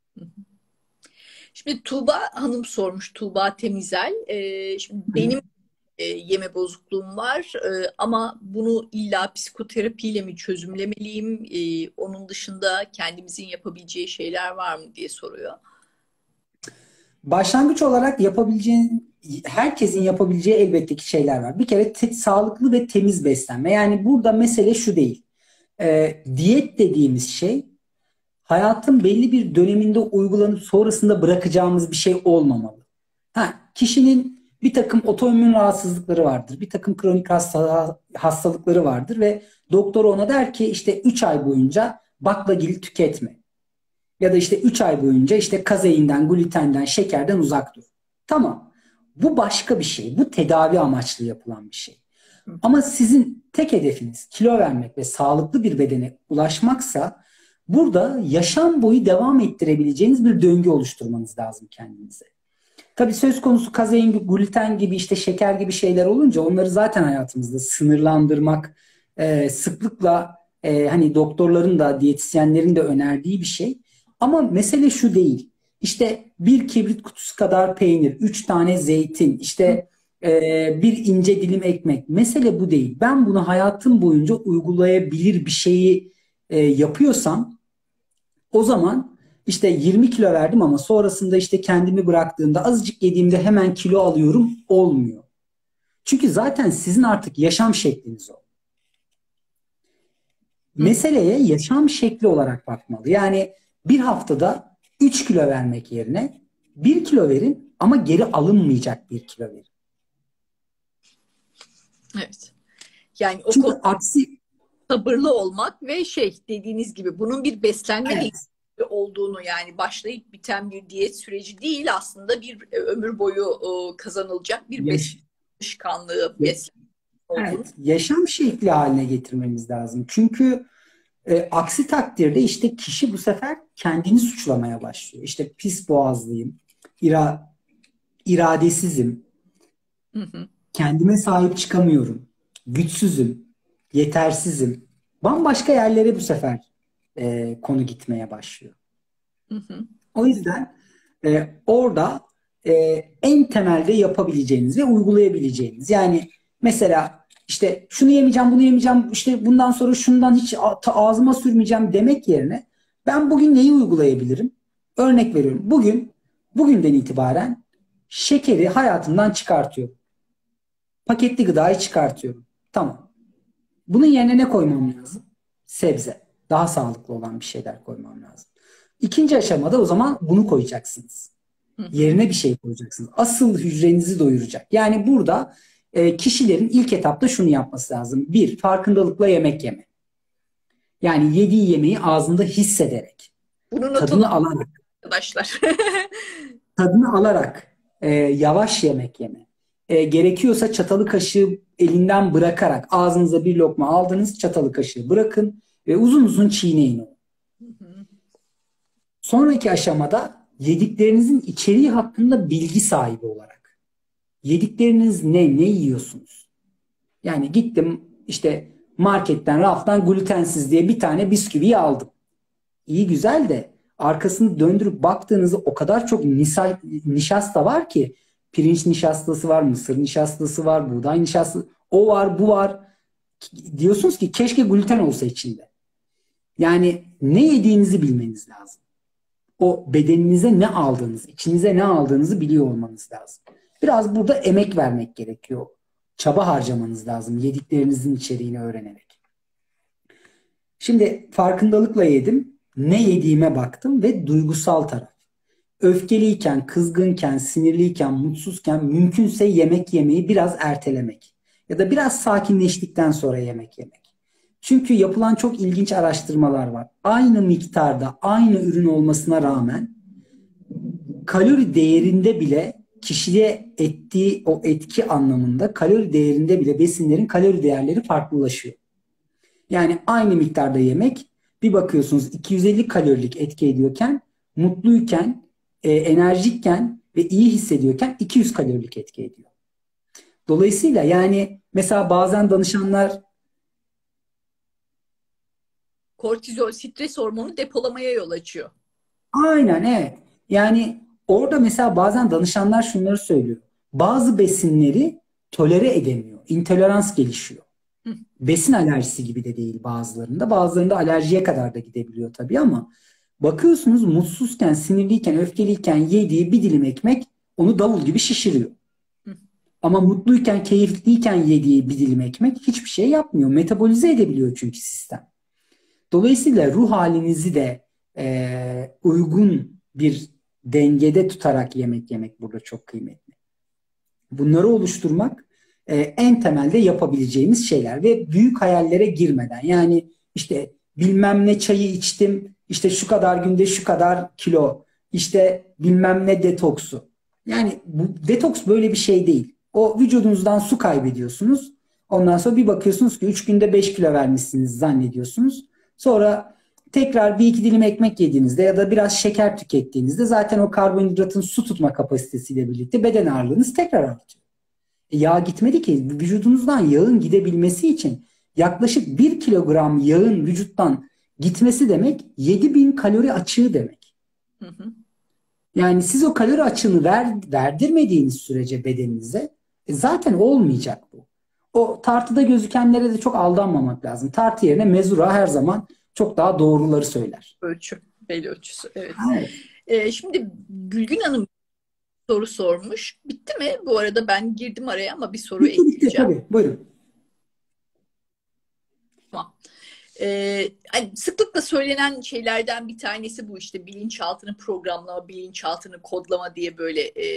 Şimdi Tuğba Hanım sormuş, Tuğba Temizel. Şimdi benim yeme bozukluğum var, ama bunu illa psikoterapiyle mi çözümlemeliyim? Onun dışında kendimizin yapabileceği şeyler var mı diye soruyor. Başlangıç olarak herkesin yapabileceği elbette ki şeyler var. Bir kere sağlıklı ve temiz beslenme. Yani burada mesele şu değil. Diyet dediğimiz şey hayatın belli bir döneminde uygulanıp sonrasında bırakacağımız bir şey olmamalı. Kişinin bir takım otoimmün rahatsızlıkları vardır. Bir takım kronik hastalıkları vardır ve doktor ona der ki işte 3 ay boyunca baklagil tüketme. Ya da işte 3 ay boyunca işte kazeinden, glutenden, şekerden uzak dur. Tamam. Bu başka bir şey. Bu tedavi amaçlı yapılan bir şey. Hı hı. Ama sizin tek hedefiniz kilo vermek ve sağlıklı bir bedene ulaşmaksa burada yaşam boyu devam ettirebileceğiniz bir döngü oluşturmanız lazım kendinize. Tabii söz konusu kazein, gluten gibi işte şeker gibi şeyler olunca onları zaten hayatımızda sınırlandırmak sıklıkla hani doktorların da diyetisyenlerin de önerdiği bir şey. Ama mesele şu değil. İşte bir kibrit kutusu kadar peynir, 3 tane zeytin, işte bir ince dilim ekmek. Mesele bu değil. Ben bunu hayatım boyunca uygulayabilir bir şeyi yapıyorsam o zaman işte 20 kilo verdim ama sonrasında işte kendimi bıraktığımda azıcık yediğimde hemen kilo alıyorum olmuyor. Çünkü zaten sizin artık yaşam şekliniz o. Hı hı. Meseleye yaşam şekli olarak bakmalı. Yani bir haftada 3 kilo vermek yerine 1 kilo verin ama geri alınmayacak 1 kilo verin. Evet. Yani o Çünkü konuda aksi sabırlı olmak ve dediğiniz gibi bunun bir beslenme evet, eğitimi olduğunu, yani başlayıp biten bir diyet süreci değil, aslında bir ömür boyu kazanılacak bir yaş, beslenme alışkanlığı, ya- beslenme olduğunu. evet, yaşam şekli haline getirmemiz lazım. Çünkü aksi takdirde işte kişi bu sefer kendini suçlamaya başlıyor. İşte pis boğazlıyım, ira, iradesizim, Hı hı. kendime sahip çıkamıyorum, güçsüzüm, yetersizim. Bambaşka yerlere bu sefer konu gitmeye başlıyor. Hı hı. O yüzden orada e, en temelde yapabileceğiniz ve uygulayabileceğiniz. Yani mesela işte şunu yemeyeceğim, bunu yemeyeceğim, işte bundan sonra şundan hiç ağzıma sürmeyeceğim demek yerine ben bugün neyi uygulayabilirim? Örnek veriyorum. Bugünden itibaren şekeri hayatımdan çıkartıyorum. Paketli gıdayı çıkartıyorum. Tamam. Bunun yerine ne koymam lazım? Sebze. Daha sağlıklı olan bir şeyler koymam lazım. İkinci aşamada o zaman bunu koyacaksınız. Hı hı. Yerine bir şey koyacaksınız. Asıl hücrenizi doyuracak. Yani burada kişilerin ilk etapta şunu yapması lazım. Bir, farkındalıkla yemek yeme. Yani yediği yemeği ağzında hissederek, Bunu not alın tadını alarak, arkadaşlar. tadını alarak yavaş yemek yeme. Gerekiyorsa çatalı kaşığı elinden bırakarak ağzınıza bir lokma aldınız, çatalı kaşığı bırakın ve uzun uzun çiğneyin onu. Hı hı. Sonraki aşamada yediklerinizin içeriği hakkında bilgi sahibi olarak. Yedikleriniz ne? Ne yiyorsunuz? Yani gittim işte marketten, raftan glutensiz diye bir tane bisküvi aldım. İyi güzel de arkasını döndürüp baktığınızda o kadar çok nişasta var ki pirinç nişastası var, mısır nişastası var, buğday nişastası, o var, bu var. Diyorsunuz ki keşke gluten olsa içinde. Yani ne yediğinizi bilmeniz lazım. O bedeninize ne aldığınızı, içinize ne aldığınızı biliyor olmanız lazım. Biraz burada emek vermek gerekiyor. Çaba harcamanız lazım yediklerinizin içeriğini öğrenerek. Şimdi farkındalıkla yedim. Ne yediğime baktım ve duygusal taraf. Öfkeliyken, kızgınken, sinirliyken, mutsuzken mümkünse yemek yemeyi biraz ertelemek. Ya da biraz sakinleştikten sonra yemek yemek. Çünkü yapılan çok ilginç araştırmalar var. Aynı miktarda, aynı ürün olmasına rağmen kalori değerinde bile kişiye ettiği o etki anlamında kalori değerinde bile besinlerin kalori değerleri farklılaşıyor. Yani aynı miktarda yemek bir bakıyorsunuz 250 kalorilik etki ediyorken mutluyken, enerjikken ve iyi hissediyorken 200 kalorilik etki ediyor. Dolayısıyla yani mesela bazen danışanlar Kortizol, stres hormonu depolamaya yol açıyor. aynen evet. Yani orada mesela bazen danışanlar şunları söylüyor. Bazı besinleri tolere edemiyor. İntolerans gelişiyor. Hı Besin alerjisi gibi de değil bazılarında. Bazılarında alerjiye kadar da gidebiliyor tabii ama bakıyorsunuz mutsuzken, sinirliyken, öfkeliyken yediği bir dilim ekmek onu davul gibi şişiriyor. hı. Ama mutluyken, keyifliyken yediği bir dilim ekmek hiçbir şey yapmıyor. Metabolize edebiliyor çünkü sistem. Dolayısıyla ruh halinizi de uygun bir dengede tutarak yemek yemek burada çok kıymetli. Bunları oluşturmak en temelde yapabileceğimiz şeyler ve büyük hayallere girmeden yani işte bilmem ne çayı içtim işte şu kadar günde şu kadar kilo işte bilmem ne detoksu. Yani bu detoks böyle bir şey değil. O vücudunuzdan su kaybediyorsunuz. Ondan sonra bir bakıyorsunuz ki 3 günde 5 kilo vermişsiniz zannediyorsunuz. Sonra tekrar bir iki dilim ekmek yediğinizde ya da biraz şeker tükettiğinizde zaten o karbonhidratın su tutma kapasitesiyle birlikte beden ağırlığınız tekrar artıyor. Yağ gitmedi ki vücudunuzdan yağın gidebilmesi için yaklaşık 1 kilogram yağın vücuttan gitmesi demek 7.000 kalori açığı demek. Hı hı. Yani siz o kalori açığını verdirmediğiniz sürece bedeninize zaten olmayacak bu. O tartıda gözükenlere de çok aldanmamak lazım. Tartı yerine mezura her zaman çok daha doğruları söyler. Ölçü, belli ölçüsü. Evet. Evet. Şimdi Gülgün Hanım soru sormuş. Bitti mi? Bu arada ben girdim araya ama bir soru Bitti bitti ekleyeceğim. tabii. Buyurun. Tamam. Hani sıklıkla söylenen şeylerden bir tanesi bu işte bilinçaltını programlama, bilinçaltını kodlama diye böyle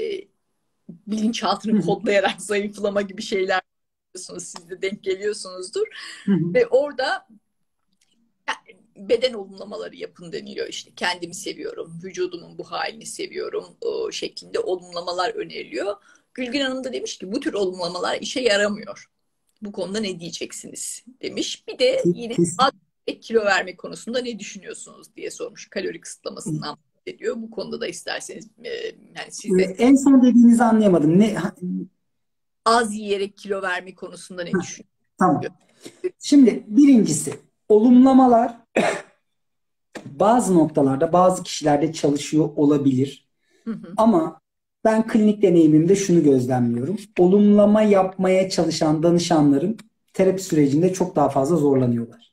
Hı bilinçaltını hı. kodlayarak zayıflama gibi şeyler yapıyorsunuz. Siz de denk geliyorsunuzdur. Hı hı. Ve orada beden olumlamaları yapın deniliyor işte. Kendimi seviyorum, vücudumun bu halini seviyorum o şeklinde olumlamalar öneriliyor. Gülgün Hanım da demiş ki bu tür olumlamalar işe yaramıyor. Bu konuda ne diyeceksiniz demiş. Bir de yine Kes- az kilo verme konusunda ne düşünüyorsunuz diye sormuş. Kalori kısıtlamasından bahsediyor. Bu konuda da isterseniz yani siz de En son dediğinizi anlayamadım. az yiyerek kilo verme konusunda ne düşünüyorsun? Tamam. Şimdi birincisi, olumlamalar bazı noktalarda, bazı kişilerde çalışıyor olabilir. Hı hı. Ama ben klinik deneyimimde şunu gözlemliyorum. Olumlama yapmaya çalışan danışanlarım terapi sürecinde çok daha fazla zorlanıyorlar.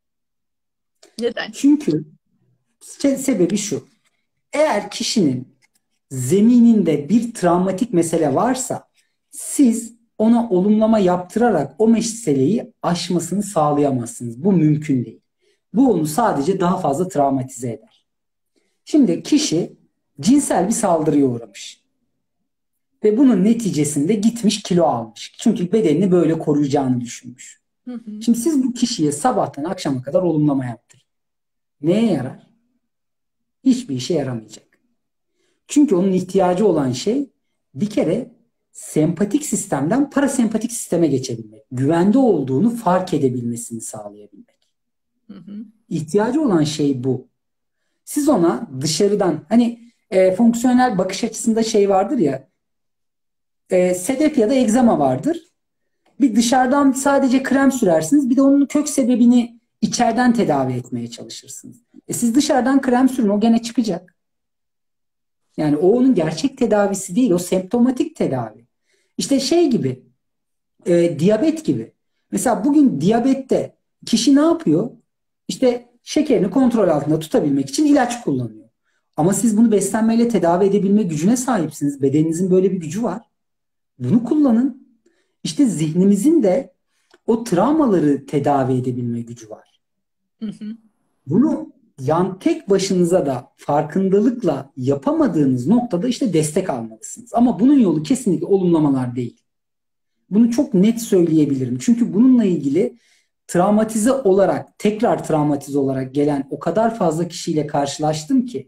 Neden? Çünkü sebebi şu. Eğer kişinin zemininde bir travmatik mesele varsa siz ona olumlama yaptırarak o meseleyi aşmasını sağlayamazsınız. Bu mümkün değil. Bu onu sadece daha fazla travmatize eder. Şimdi kişi cinsel bir saldırıya uğramış. Ve bunun neticesinde gitmiş kilo almış. Çünkü bedenini böyle koruyacağını düşünmüş. Hı hı. Şimdi siz bu kişiye sabahtan akşama kadar olumlama yaptırın. Neye yarar? Hiçbir işe yaramayacak. Çünkü onun ihtiyacı olan şey bir kere sempatik sistemden parasempatik sisteme geçebilmek. Güvende olduğunu fark edebilmesini sağlayabilmek. Hı hı. İhtiyacı olan şey bu. Siz ona dışarıdan hani fonksiyonel bakış açısında şey vardır ya, sedef ya da egzama vardır. Bir dışarıdan sadece krem sürersiniz. Bir de onun kök sebebini içeriden tedavi etmeye çalışırsınız. Siz dışarıdan krem sürün, o gene çıkacak. Yani o onun gerçek tedavisi değil. O semptomatik tedavi. İşte şey gibi, diyabet gibi. Mesela bugün diyabette kişi ne yapıyor? İşte şekerini kontrol altında tutabilmek için ilaç kullanıyor. Ama siz bunu beslenmeyle tedavi edebilme gücüne sahipsiniz. Bedeninizin böyle bir gücü var. Bunu kullanın. İşte zihnimizin de o travmaları tedavi edebilme gücü var. Hı hı. Bunu tek başınıza da farkındalıkla yapamadığınız noktada işte destek almalısınız. Ama bunun yolu kesinlikle olumlamalar değil. Bunu çok net söyleyebilirim. Çünkü bununla ilgili tekrar travmatize olarak gelen o kadar fazla kişiyle karşılaştım ki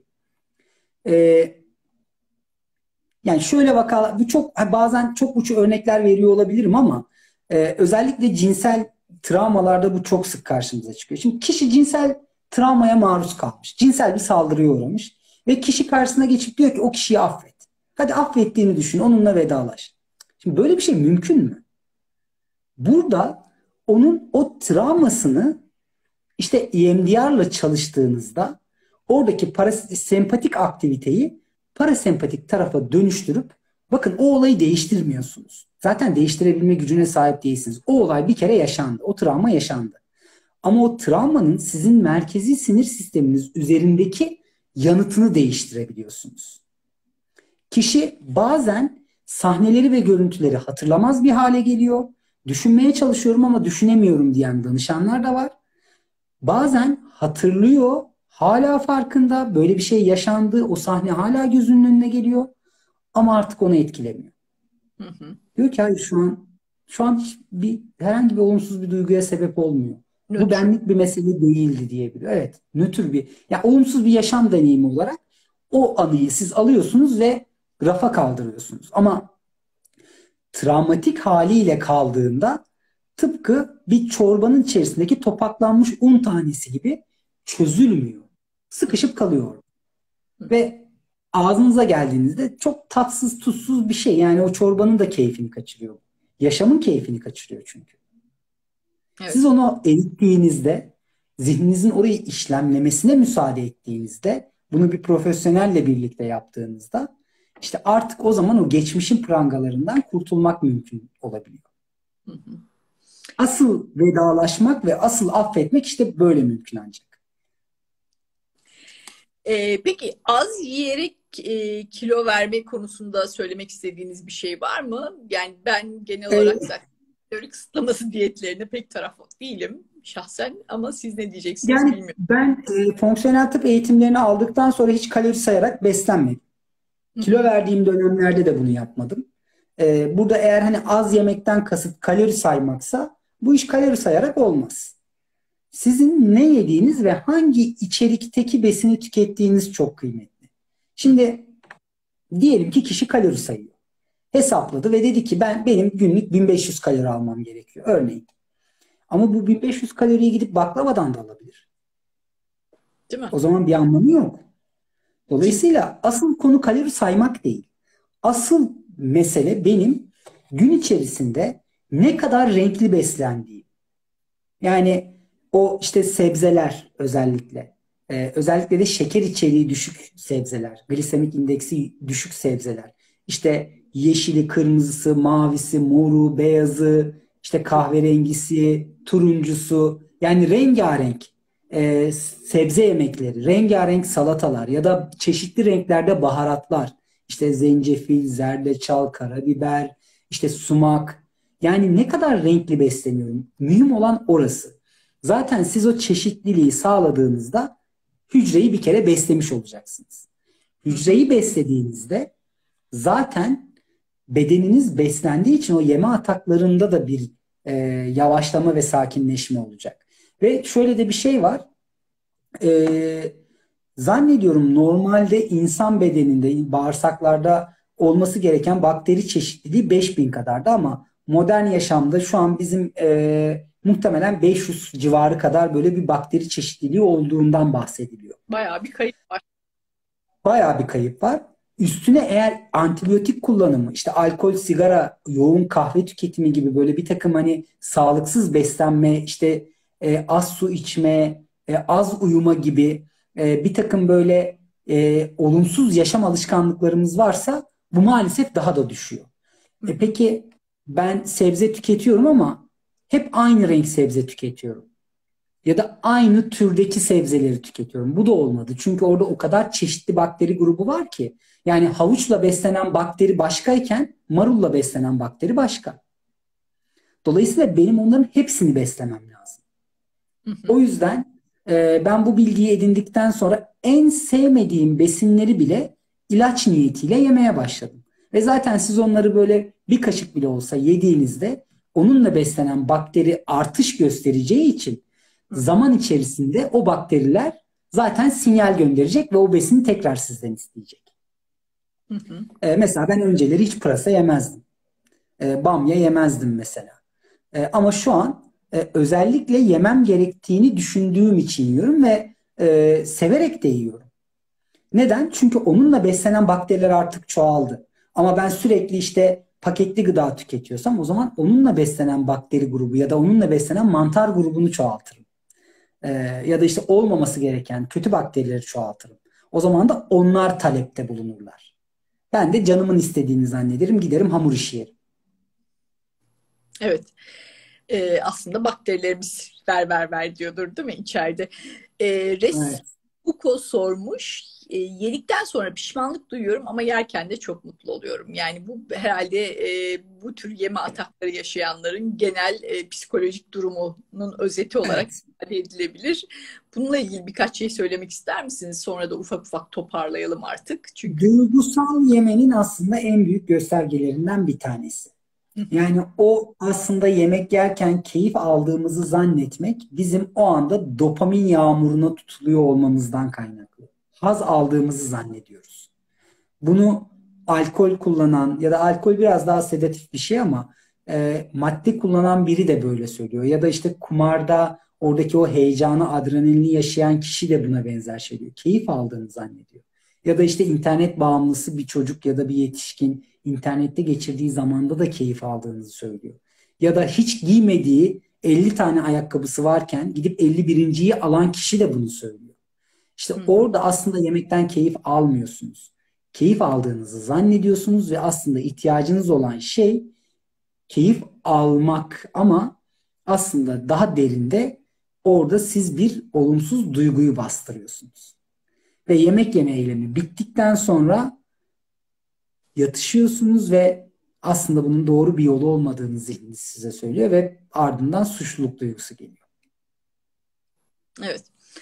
yani şöyle vakalar, bu çok bazen çok uç örnekler veriyor olabilirim ama özellikle cinsel travmalarda bu çok sık karşımıza çıkıyor. Şimdi kişi cinsel travmaya maruz kalmış. Cinsel bir saldırıya uğramış ve kişi karşısına geçip diyor ki o kişiyi affet. Hadi affettiğini düşün, onunla vedalaş. Şimdi böyle bir şey mümkün mü? Burada onun o travmasını işte EMDR'la çalıştığınızda oradaki sempatik aktiviteyi parasempatik tarafa dönüştürüp bakın o olayı değiştirmiyorsunuz. Zaten değiştirebilme gücüne sahip değilsiniz. O olay bir kere yaşandı. O travma yaşandı. Ama o travmanın sizin merkezi sinir sisteminiz üzerindeki yanıtını değiştirebiliyorsunuz. Kişi bazen sahneleri ve görüntüleri hatırlamaz bir hale geliyor. Düşünmeye çalışıyorum ama düşünemiyorum diyen danışanlar da var. Bazen hatırlıyor, hala farkında, böyle bir şey yaşandı, o sahne hala gözünün önüne geliyor ama artık onu etkilemiyor. Hı hı. Diyor ki hayır şu an herhangi bir olumsuz bir duyguya sebep olmuyor. Bu Nötr. benlik bir mesele değildi diyebiliyor. Evet, nötr yani olumsuz bir yaşam deneyimi olarak o anıyı siz alıyorsunuz ve rafa kaldırıyorsunuz. Ama travmatik haliyle kaldığında tıpkı bir çorbanın içerisindeki topaklanmış un tanesi gibi çözülmüyor. Sıkışıp kalıyor. Ve ağzınıza geldiğinizde çok tatsız tuzsuz bir şey. Yani o çorbanın da keyfini kaçırıyor. Yaşamın keyfini kaçırıyor çünkü. Siz Evet. onu erittiğinizde, zihninizin orayı işlemlemesine müsaade ettiğinizde, bunu bir profesyonelle birlikte yaptığınızda işte artık o zaman o geçmişin prangalarından kurtulmak mümkün olabiliyor. Hı hı. Asıl vedalaşmak ve asıl affetmek işte böyle mümkün ancak. Peki az yiyerek kilo verme konusunda söylemek istediğiniz bir şey var mı? Yani ben genel olarak Ee, zaten kalori kısıtlaması diyetlerine pek taraf değilim şahsen ama siz ne diyeceksiniz Yani bilmiyorum. ben fonksiyonel tıp eğitimlerini aldıktan sonra hiç kalori sayarak beslenmedim. Hı Kilo hı. verdiğim dönemlerde de bunu yapmadım. Burada eğer hani az yemekten kasıt kalori saymaksa bu iş kalori sayarak olmaz. Sizin ne yediğiniz ve hangi içerikteki besini tükettiğiniz çok kıymetli. Şimdi diyelim ki kişi kalori sayıyor. Hesapladı ve dedi ki benim günlük 1500 kalori almam gerekiyor örneğin. Ama bu 1500 kaloriyi gidip baklavadan da alabilir. Değil mi? O zaman bir anlamı yok. Ki Dolayısıyla asıl konu kalori saymak değil. Asıl mesele benim gün içerisinde ne kadar renkli beslendiği. Yani o işte sebzeler özellikle. Özellikle de şeker içeriği düşük sebzeler. Glisemik indeksi düşük sebzeler. İşte yeşili, kırmızısı, mavisi, moru, beyazı, işte kahverengisi, turuncusu. Yani rengarenk sebze yemekleri, rengarenk salatalar ya da çeşitli renklerde baharatlar. İşte zencefil, zerdeçal, karabiber, işte sumak. Yani ne kadar renkli besleniyorum. Mühim olan orası. Zaten siz o çeşitliliği sağladığınızda hücreyi bir kere beslemiş olacaksınız. Hı hı. Hücreyi beslediğinizde zaten bedeniniz beslendiği için o yeme ataklarında da bir yavaşlama ve sakinleşme olacak. Ve şöyle de bir şey var. E, Zannediyorum normalde insan bedeninde, bağırsaklarda olması gereken bakteri çeşitliliği 5000 kadardı ama modern yaşamda şu an bizim muhtemelen 500 civarı kadar böyle bir bakteri çeşitliliği olduğundan bahsediliyor. Bayağı bir kayıp var. Bayağı bir kayıp var. Üstüne eğer antibiyotik kullanımı, işte alkol, sigara, yoğun kahve tüketimi gibi böyle bir takım hani sağlıksız beslenme, işte az su içme, az uyuma gibi bir takım böyle olumsuz yaşam alışkanlıklarımız varsa bu maalesef daha da düşüyor. Hı hı. Peki ben sebze tüketiyorum ama hep aynı renk sebze tüketiyorum. Ya da aynı türdeki sebzeleri tüketiyorum. Bu da olmadı. Çünkü orada o kadar çeşitli bakteri grubu var ki. Yani havuçla beslenen bakteri başkayken marulla beslenen bakteri başka. Dolayısıyla benim onların hepsini beslemem lazım. Hı hı. O yüzden ben bu bilgiyi edindikten sonra en sevmediğim besinleri bile ilaç niyetiyle yemeye başladım. Ve zaten siz onları böyle bir kaşık bile olsa yediğinizde onunla beslenen bakteri artış göstereceği için Hı hı. zaman içerisinde o bakteriler zaten sinyal gönderecek ve o besini tekrar sizden isteyecek. Hı hı. Mesela ben önceleri hiç pırasa yemezdim. Bamya yemezdim mesela. Ama şu an özellikle yemem gerektiğini düşündüğüm için yiyorum ve severek de yiyorum. Neden? Çünkü onunla beslenen bakteriler artık çoğaldı. Ama ben sürekli işte paketli gıda tüketiyorsam o zaman onunla beslenen bakteri grubu ya da onunla beslenen mantar grubunu çoğaltırım. Ee, Ya da işte olmaması gereken kötü bakterileri çoğaltırım. O zaman da onlar talepte bulunurlar. Ben de canımın istediğini zannederim, giderim hamur işi yerim. Evet. Aslında bakterilerimiz ver diyordur değil mi içeride? Res Evet. Foucault sormuş. Yedikten sonra pişmanlık duyuyorum ama yerken de çok mutlu oluyorum. Yani bu herhalde bu tür yeme atakları yaşayanların genel psikolojik durumunun özeti olarak Evet. ifade edilebilir. Bununla ilgili birkaç şey söylemek ister misiniz? Sonra da ufak ufak toparlayalım artık. Çünkü Duygusal yemenin aslında en büyük göstergelerinden bir tanesi. Yani o aslında yemek yerken keyif aldığımızı zannetmek bizim o anda dopamin yağmuruna tutuluyor olmamızdan kaynaklı. Haz aldığımızı zannediyoruz. Bunu alkol kullanan ya da alkol biraz daha sedatif bir şey ama madde kullanan biri de böyle söylüyor. Ya da işte kumarda oradaki o heyecanı, adrenalini yaşayan kişi de buna benzer şey diyor. Keyif aldığını zannediyor. Ya da işte internet bağımlısı bir çocuk ya da bir yetişkin internette geçirdiği zamanda da keyif aldığını söylüyor. Ya da hiç giymediği 50 tane ayakkabısı varken gidip 51.yi alan kişi de bunu söylüyor. İşte hı hı. orada aslında yemekten keyif almıyorsunuz. Keyif aldığınızı zannediyorsunuz ve aslında ihtiyacınız olan şey keyif almak ama aslında daha derinde orada siz bir olumsuz duyguyu bastırıyorsunuz. Ve yemek yeme eylemi bittikten sonra yatışıyorsunuz ve aslında bunun doğru bir yolu olmadığını zihniniz size söylüyor ve ardından suçluluk duygusu geliyor. Evet.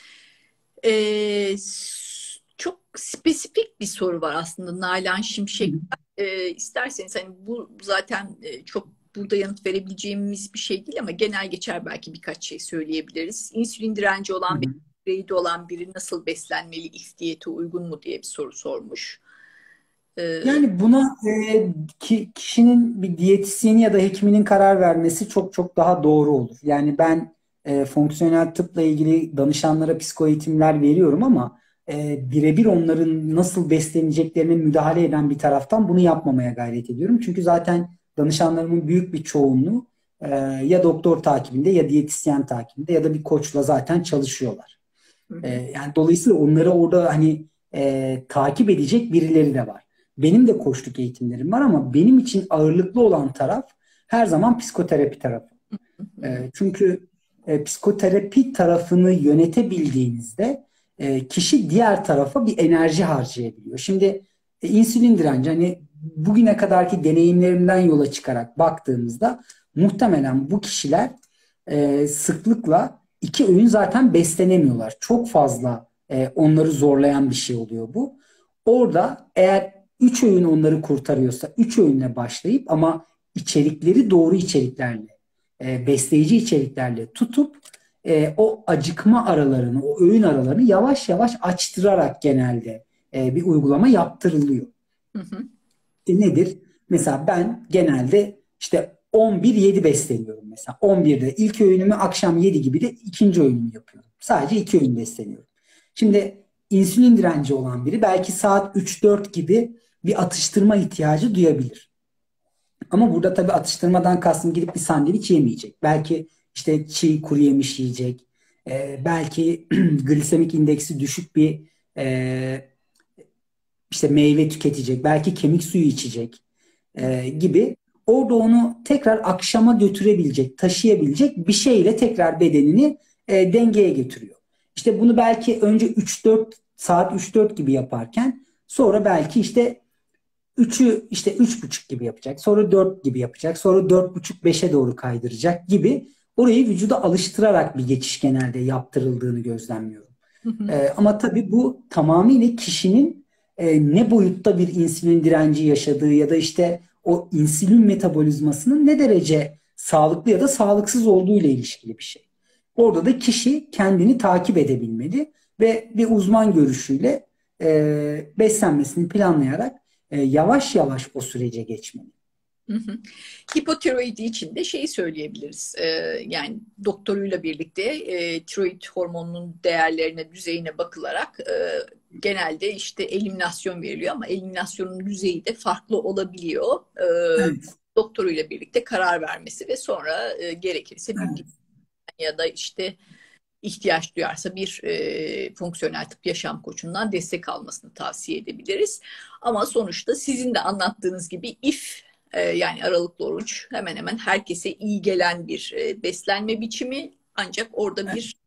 Çok spesifik bir soru var aslında Nalan Şimşek. İsterseniz hani bu zaten çok burada yanıt verebileceğimiz bir şey değil ama genel geçer belki birkaç şey söyleyebiliriz. İnsülin direnci Hı olan hı. bireyde olan biri nasıl beslenmeli, if diyete uygun mu diye bir soru sormuş. Ee, Yani buna kişinin bir diyetisyeni ya da hekiminin karar vermesi çok çok daha doğru olur. Yani ben fonksiyonel tıpla ilgili danışanlara psikoeğitimler veriyorum ama birebir onların nasıl besleneceklerine müdahale eden bir taraftan bunu yapmamaya gayret ediyorum. Çünkü zaten danışanlarımın büyük bir çoğunluğu ya doktor takibinde ya diyetisyen takibinde ya da bir koçla zaten çalışıyorlar. Hı hı. Yani dolayısıyla onları orada hani takip edecek birileri de var. Benim de koçluk eğitimlerim var ama benim için ağırlıklı olan taraf her zaman psikoterapi tarafı. Hı hı. Çünkü psikoterapi tarafını yönetebildiğinizde kişi diğer tarafa bir enerji harcayabiliyor. Şimdi insülin direnci hani bugüne kadarki deneyimlerimden yola çıkarak baktığımızda muhtemelen bu kişiler sıklıkla iki öğün zaten beslenemiyorlar. Çok fazla onları zorlayan bir şey oluyor bu. Orada eğer üç öğün onları kurtarıyorsa üç öğünle başlayıp ama içerikleri doğru içeriklerle besleyici içeriklerle tutup o acıkma aralarını, o öğün aralarını yavaş yavaş açtırarak genelde bir uygulama yaptırılıyor. Hı hı. Nedir? Mesela ben genelde işte 11-7 besleniyorum mesela. 11'de ilk öğünümü akşam 7 gibi de ikinci öğünümü yapıyorum. Sadece iki öğün besleniyorum. Şimdi insülin direnci olan biri belki saat 3-4 gibi bir atıştırma ihtiyacı duyabilir. Ama burada tabii atıştırmadan kastım gidip bir sandviç yemeyecek. Belki işte çiğ kuru yemiş yiyecek. Belki glisemik indeksi düşük bir e, işte meyve tüketecek. Belki kemik suyu içecek gibi. Orada onu tekrar akşama götürebilecek, taşıyabilecek bir şeyle tekrar bedenini dengeye getiriyor. İşte bunu belki önce 3-4 saat 3-4 gibi yaparken sonra belki işte 3'ü işte 3,5 gibi yapacak. Sonra 4 gibi yapacak. Sonra 4,5-5'e doğru kaydıracak gibi orayı vücuda alıştırarak bir geçiş genelde yaptırıldığını gözlemliyorum. Hı hı. Ama tabii bu tamamıyla kişinin ne boyutta bir insülin direnci yaşadığı ya da işte o insülin metabolizmasının ne derece sağlıklı ya da sağlıksız olduğu ile ilişkili bir şey. Orada da kişi kendini takip edebilmeli ve bir uzman görüşüyle beslenmesini planlayarak yavaş yavaş o sürece geçmeli. Hı hı. Hipotiroidi için de şeyi söyleyebiliriz. Yani doktoruyla birlikte tiroid hormonunun değerlerine, düzeyine bakılarak genelde işte eliminasyon veriliyor ama eliminasyonun düzeyi de farklı olabiliyor. Evet, Doktoruyla birlikte karar vermesi ve sonra gerekirse bir evet. ya da işte ihtiyaç duyarsa bir fonksiyonel tıp yaşam koçundan destek almasını tavsiye edebiliriz. Ama sonuçta sizin de anlattığınız gibi yani aralıklı oruç hemen hemen herkese iyi gelen bir beslenme biçimi ancak orada bir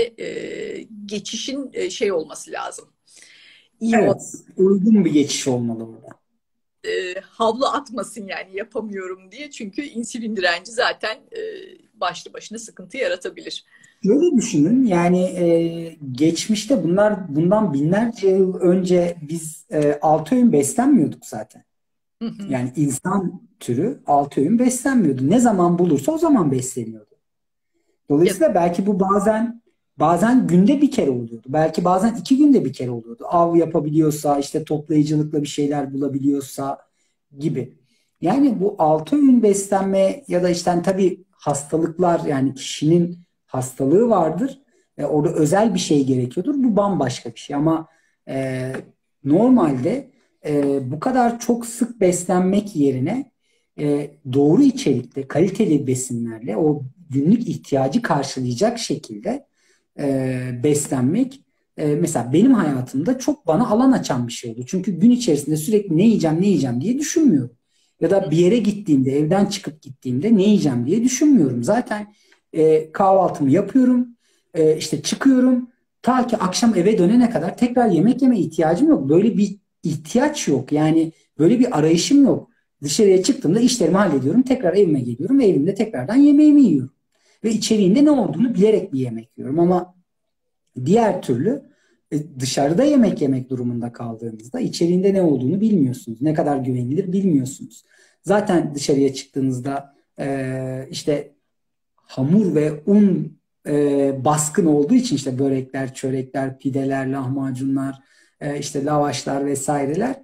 geçişin şey olması lazım. İyi o Evet, uygun bir geçiş olmalı burada. havlu atmasın yani yapamıyorum diye çünkü insülin direnci zaten başlı başına sıkıntı yaratabilir. Şöyle düşünün yani geçmişte bundan binlerce yıl önce biz 6 öğün beslenmiyorduk zaten. Hı hı. Yani insan türü 6 öğün beslenmiyordu. Ne zaman bulursa o zaman besleniyordu. Ya, Dolayısıyla belki bu bazen günde bir kere oluyordu. Belki bazen 2 günde bir kere oluyordu. Av yapabiliyorsa, işte toplayıcılıkla bir şeyler bulabiliyorsa gibi. Yani bu 6 öğün beslenme ya da işte hani tabii hastalıklar yani kişinin hastalığı vardır. Orada özel bir şey gerekiyordur. Bu bambaşka bir şey ama e, normalde bu kadar çok sık beslenmek yerine doğru içerikte, kaliteli besinlerle o günlük ihtiyacı karşılayacak şekilde beslenmek mesela benim hayatımda çok bana alan açan bir şeydi. Çünkü gün içerisinde sürekli ne yiyeceğim diye düşünmüyorum. Ya da bir yere gittiğimde, evden çıkıp gittiğimde ne yiyeceğim diye düşünmüyorum. Zaten kahvaltımı yapıyorum, işte çıkıyorum. Ta ki akşam eve dönene kadar tekrar yemek yeme ihtiyacım yok. Böyle bir ihtiyaç yok. Yani böyle bir arayışım yok. Dışarıya çıktığımda işlerimi hallediyorum. Tekrar evime geliyorum ve evimde tekrardan yemeğimi yiyorum. Ve içeriğinde ne olduğunu bilerek bir yemek yiyorum. Ama diğer türlü dışarıda yemek yemek durumunda kaldığınızda içeriğinde ne olduğunu bilmiyorsunuz. Ne kadar güvenilir bilmiyorsunuz. Zaten dışarıya çıktığınızda işte hamur ve un baskın olduğu için işte börekler, çörekler, pideler, lahmacunlar, işte lavaşlar vesaireler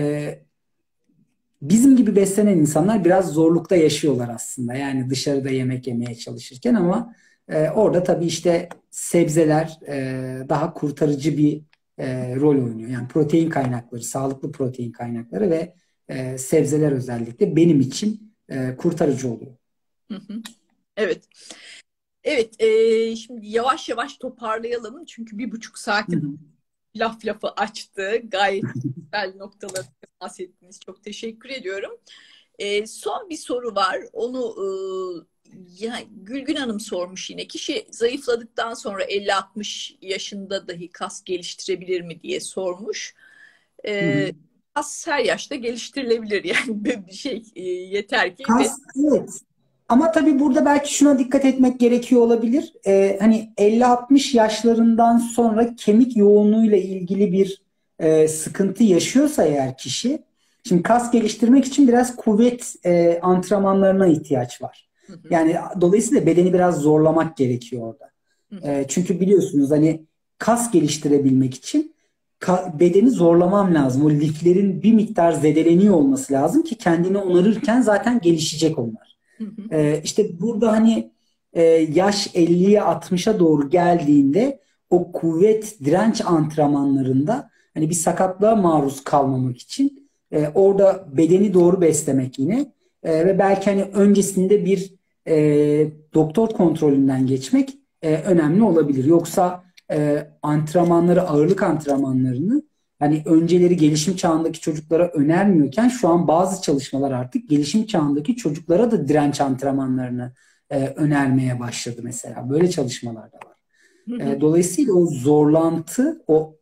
bizim gibi beslenen insanlar biraz zorlukta yaşıyorlar aslında. Yani dışarıda yemek yemeye çalışırken ama orada tabii işte sebzeler daha kurtarıcı bir rol oynuyor. Yani protein kaynakları, sağlıklı protein kaynakları ve sebzeler özellikle benim için kurtarıcı oluyor. Hı hı. Evet. Evet, şimdi yavaş yavaş toparlayalım. Çünkü 1,5 saati Hı hı. laf lafı açtı. Gayet güzel noktalara temas ettiniz. Çok teşekkür ediyorum. Son bir soru var. Onu ya, Gülgün Hanım sormuş yine. Kişi zayıfladıktan sonra 50-60 yaşında dahi kas geliştirebilir mi diye sormuş. Hı hı. Kas her yaşta geliştirilebilir. Yani bir şey yeter ki Kas, evet. Ama tabii burada belki şuna dikkat etmek gerekiyor olabilir. Hani 50-60 yaşlarından sonra kemik yoğunluğuyla ilgili bir sıkıntı yaşıyorsa eğer kişi, şimdi kas geliştirmek için biraz kuvvet antrenmanlarına ihtiyaç var. Hı hı, Yani dolayısıyla bedeni biraz zorlamak gerekiyor orada. hı hı, Çünkü biliyorsunuz hani kas geliştirebilmek için bedeni zorlamam lazım. O liflerin bir miktar zedeleniyor olması lazım ki kendini onarırken zaten gelişecek onlar. hı hı, İşte burada hani yaş 50'ye 60'a doğru geldiğinde o kuvvet direnç antrenmanlarında hani bir sakatlığa maruz kalmamak için orada bedeni doğru beslemek yine ve belki hani öncesinde bir doktor kontrolünden geçmek önemli olabilir. Yoksa antrenmanları, ağırlık antrenmanlarını hani önceleri gelişim çağındaki çocuklara önermiyorken şu an bazı çalışmalar artık gelişim çağındaki çocuklara da direnç antrenmanlarını önermeye başladı mesela. Böyle çalışmalar da var. hı hı. Dolayısıyla o zorlantı, o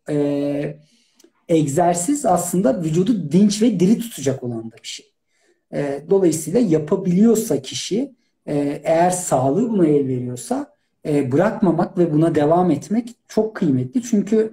egzersiz aslında vücudu dinç ve diri tutacak olan da bir şey. Dolayısıyla yapabiliyorsa kişi, eğer sağlığı buna el veriyorsa bırakmamak ve buna devam etmek çok kıymetli. Çünkü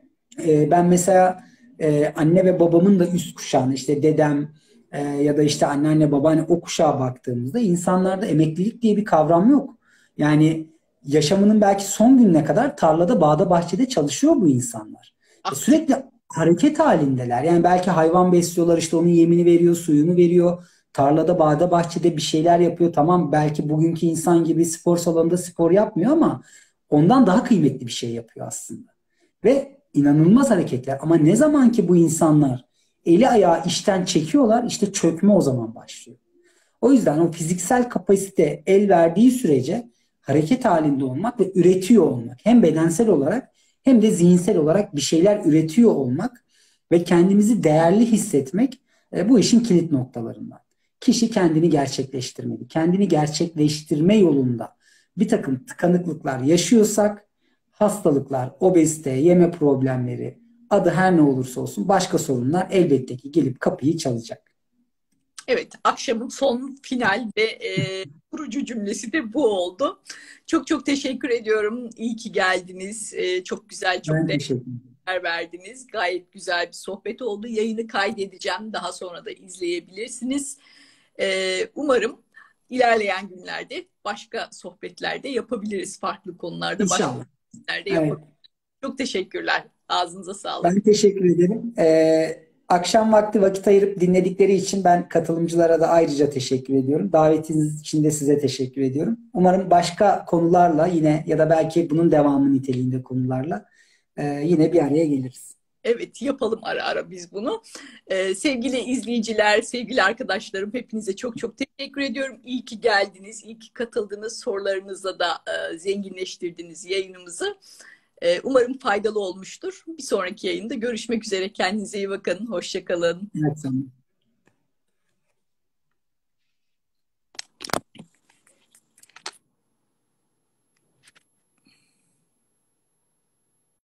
ben mesela anne ve babamın da üst kuşağını işte dedem ya da işte anneanne babaanne o kuşağa baktığımızda insanlarda emeklilik diye bir kavram yok. Yani yaşamının belki son gününe kadar tarlada, bağda, bahçede çalışıyor bu insanlar. Aktif. Sürekli hareket halindeler. Yani belki hayvan besliyorlar, işte onun yemini veriyor, suyunu veriyor. Tarlada, bağda, bahçede bir şeyler yapıyor. Tamam, belki bugünkü insan gibi spor salonunda spor yapmıyor ama ondan daha kıymetli bir şey yapıyor aslında. Ve inanılmaz hareketler. Ama ne zaman ki bu insanlar eli ayağı işten çekiyorlar, işte çökme o zaman başlıyor. O yüzden o fiziksel kapasite el verdiği sürece hareket halinde olmak ve üretiyor olmak, hem bedensel olarak hem de zihinsel olarak bir şeyler üretiyor olmak ve kendimizi değerli hissetmek bu işin kilit noktalarından. Kişi kendini gerçekleştirmeli. Kendini gerçekleştirme yolunda bir takım tıkanıklıklar yaşıyorsak, hastalıklar, obezite, yeme problemleri, adı her ne olursa olsun başka sorunlar elbette ki gelip kapıyı çalacak. Evet, akşamın son final ve kurucu cümlesi de bu oldu. Çok çok teşekkür ediyorum. İyi ki geldiniz. Çok güzel, çok Ben teşekkür ederim. değerler verdiniz. Gayet güzel bir sohbet oldu. Yayını kaydedeceğim. Daha sonra da izleyebilirsiniz. Umarım ilerleyen günlerde başka sohbetlerde yapabiliriz. Farklı konularda, başka İnşallah. sohbetlerde Evet. yapabiliriz. Çok teşekkürler. Ağzınıza sağlık. Ben teşekkür ederim. Akşam vakti vakit ayırıp dinledikleri için ben katılımcılara da ayrıca teşekkür ediyorum. Davetiniz için de size teşekkür ediyorum. Umarım başka konularla yine ya da belki bunun devamı niteliğinde konularla yine bir araya geliriz. Evet, yapalım ara ara biz bunu. Sevgili izleyiciler, sevgili arkadaşlarım, hepinize çok çok teşekkür ediyorum. İyi ki geldiniz, iyi ki katıldınız. Sorularınızla da zenginleştirdiniz yayınımızı. Umarım faydalı olmuştur. Bir sonraki yayında görüşmek üzere. Kendinize iyi bakın. Hoşça kalın. Evet, tamam.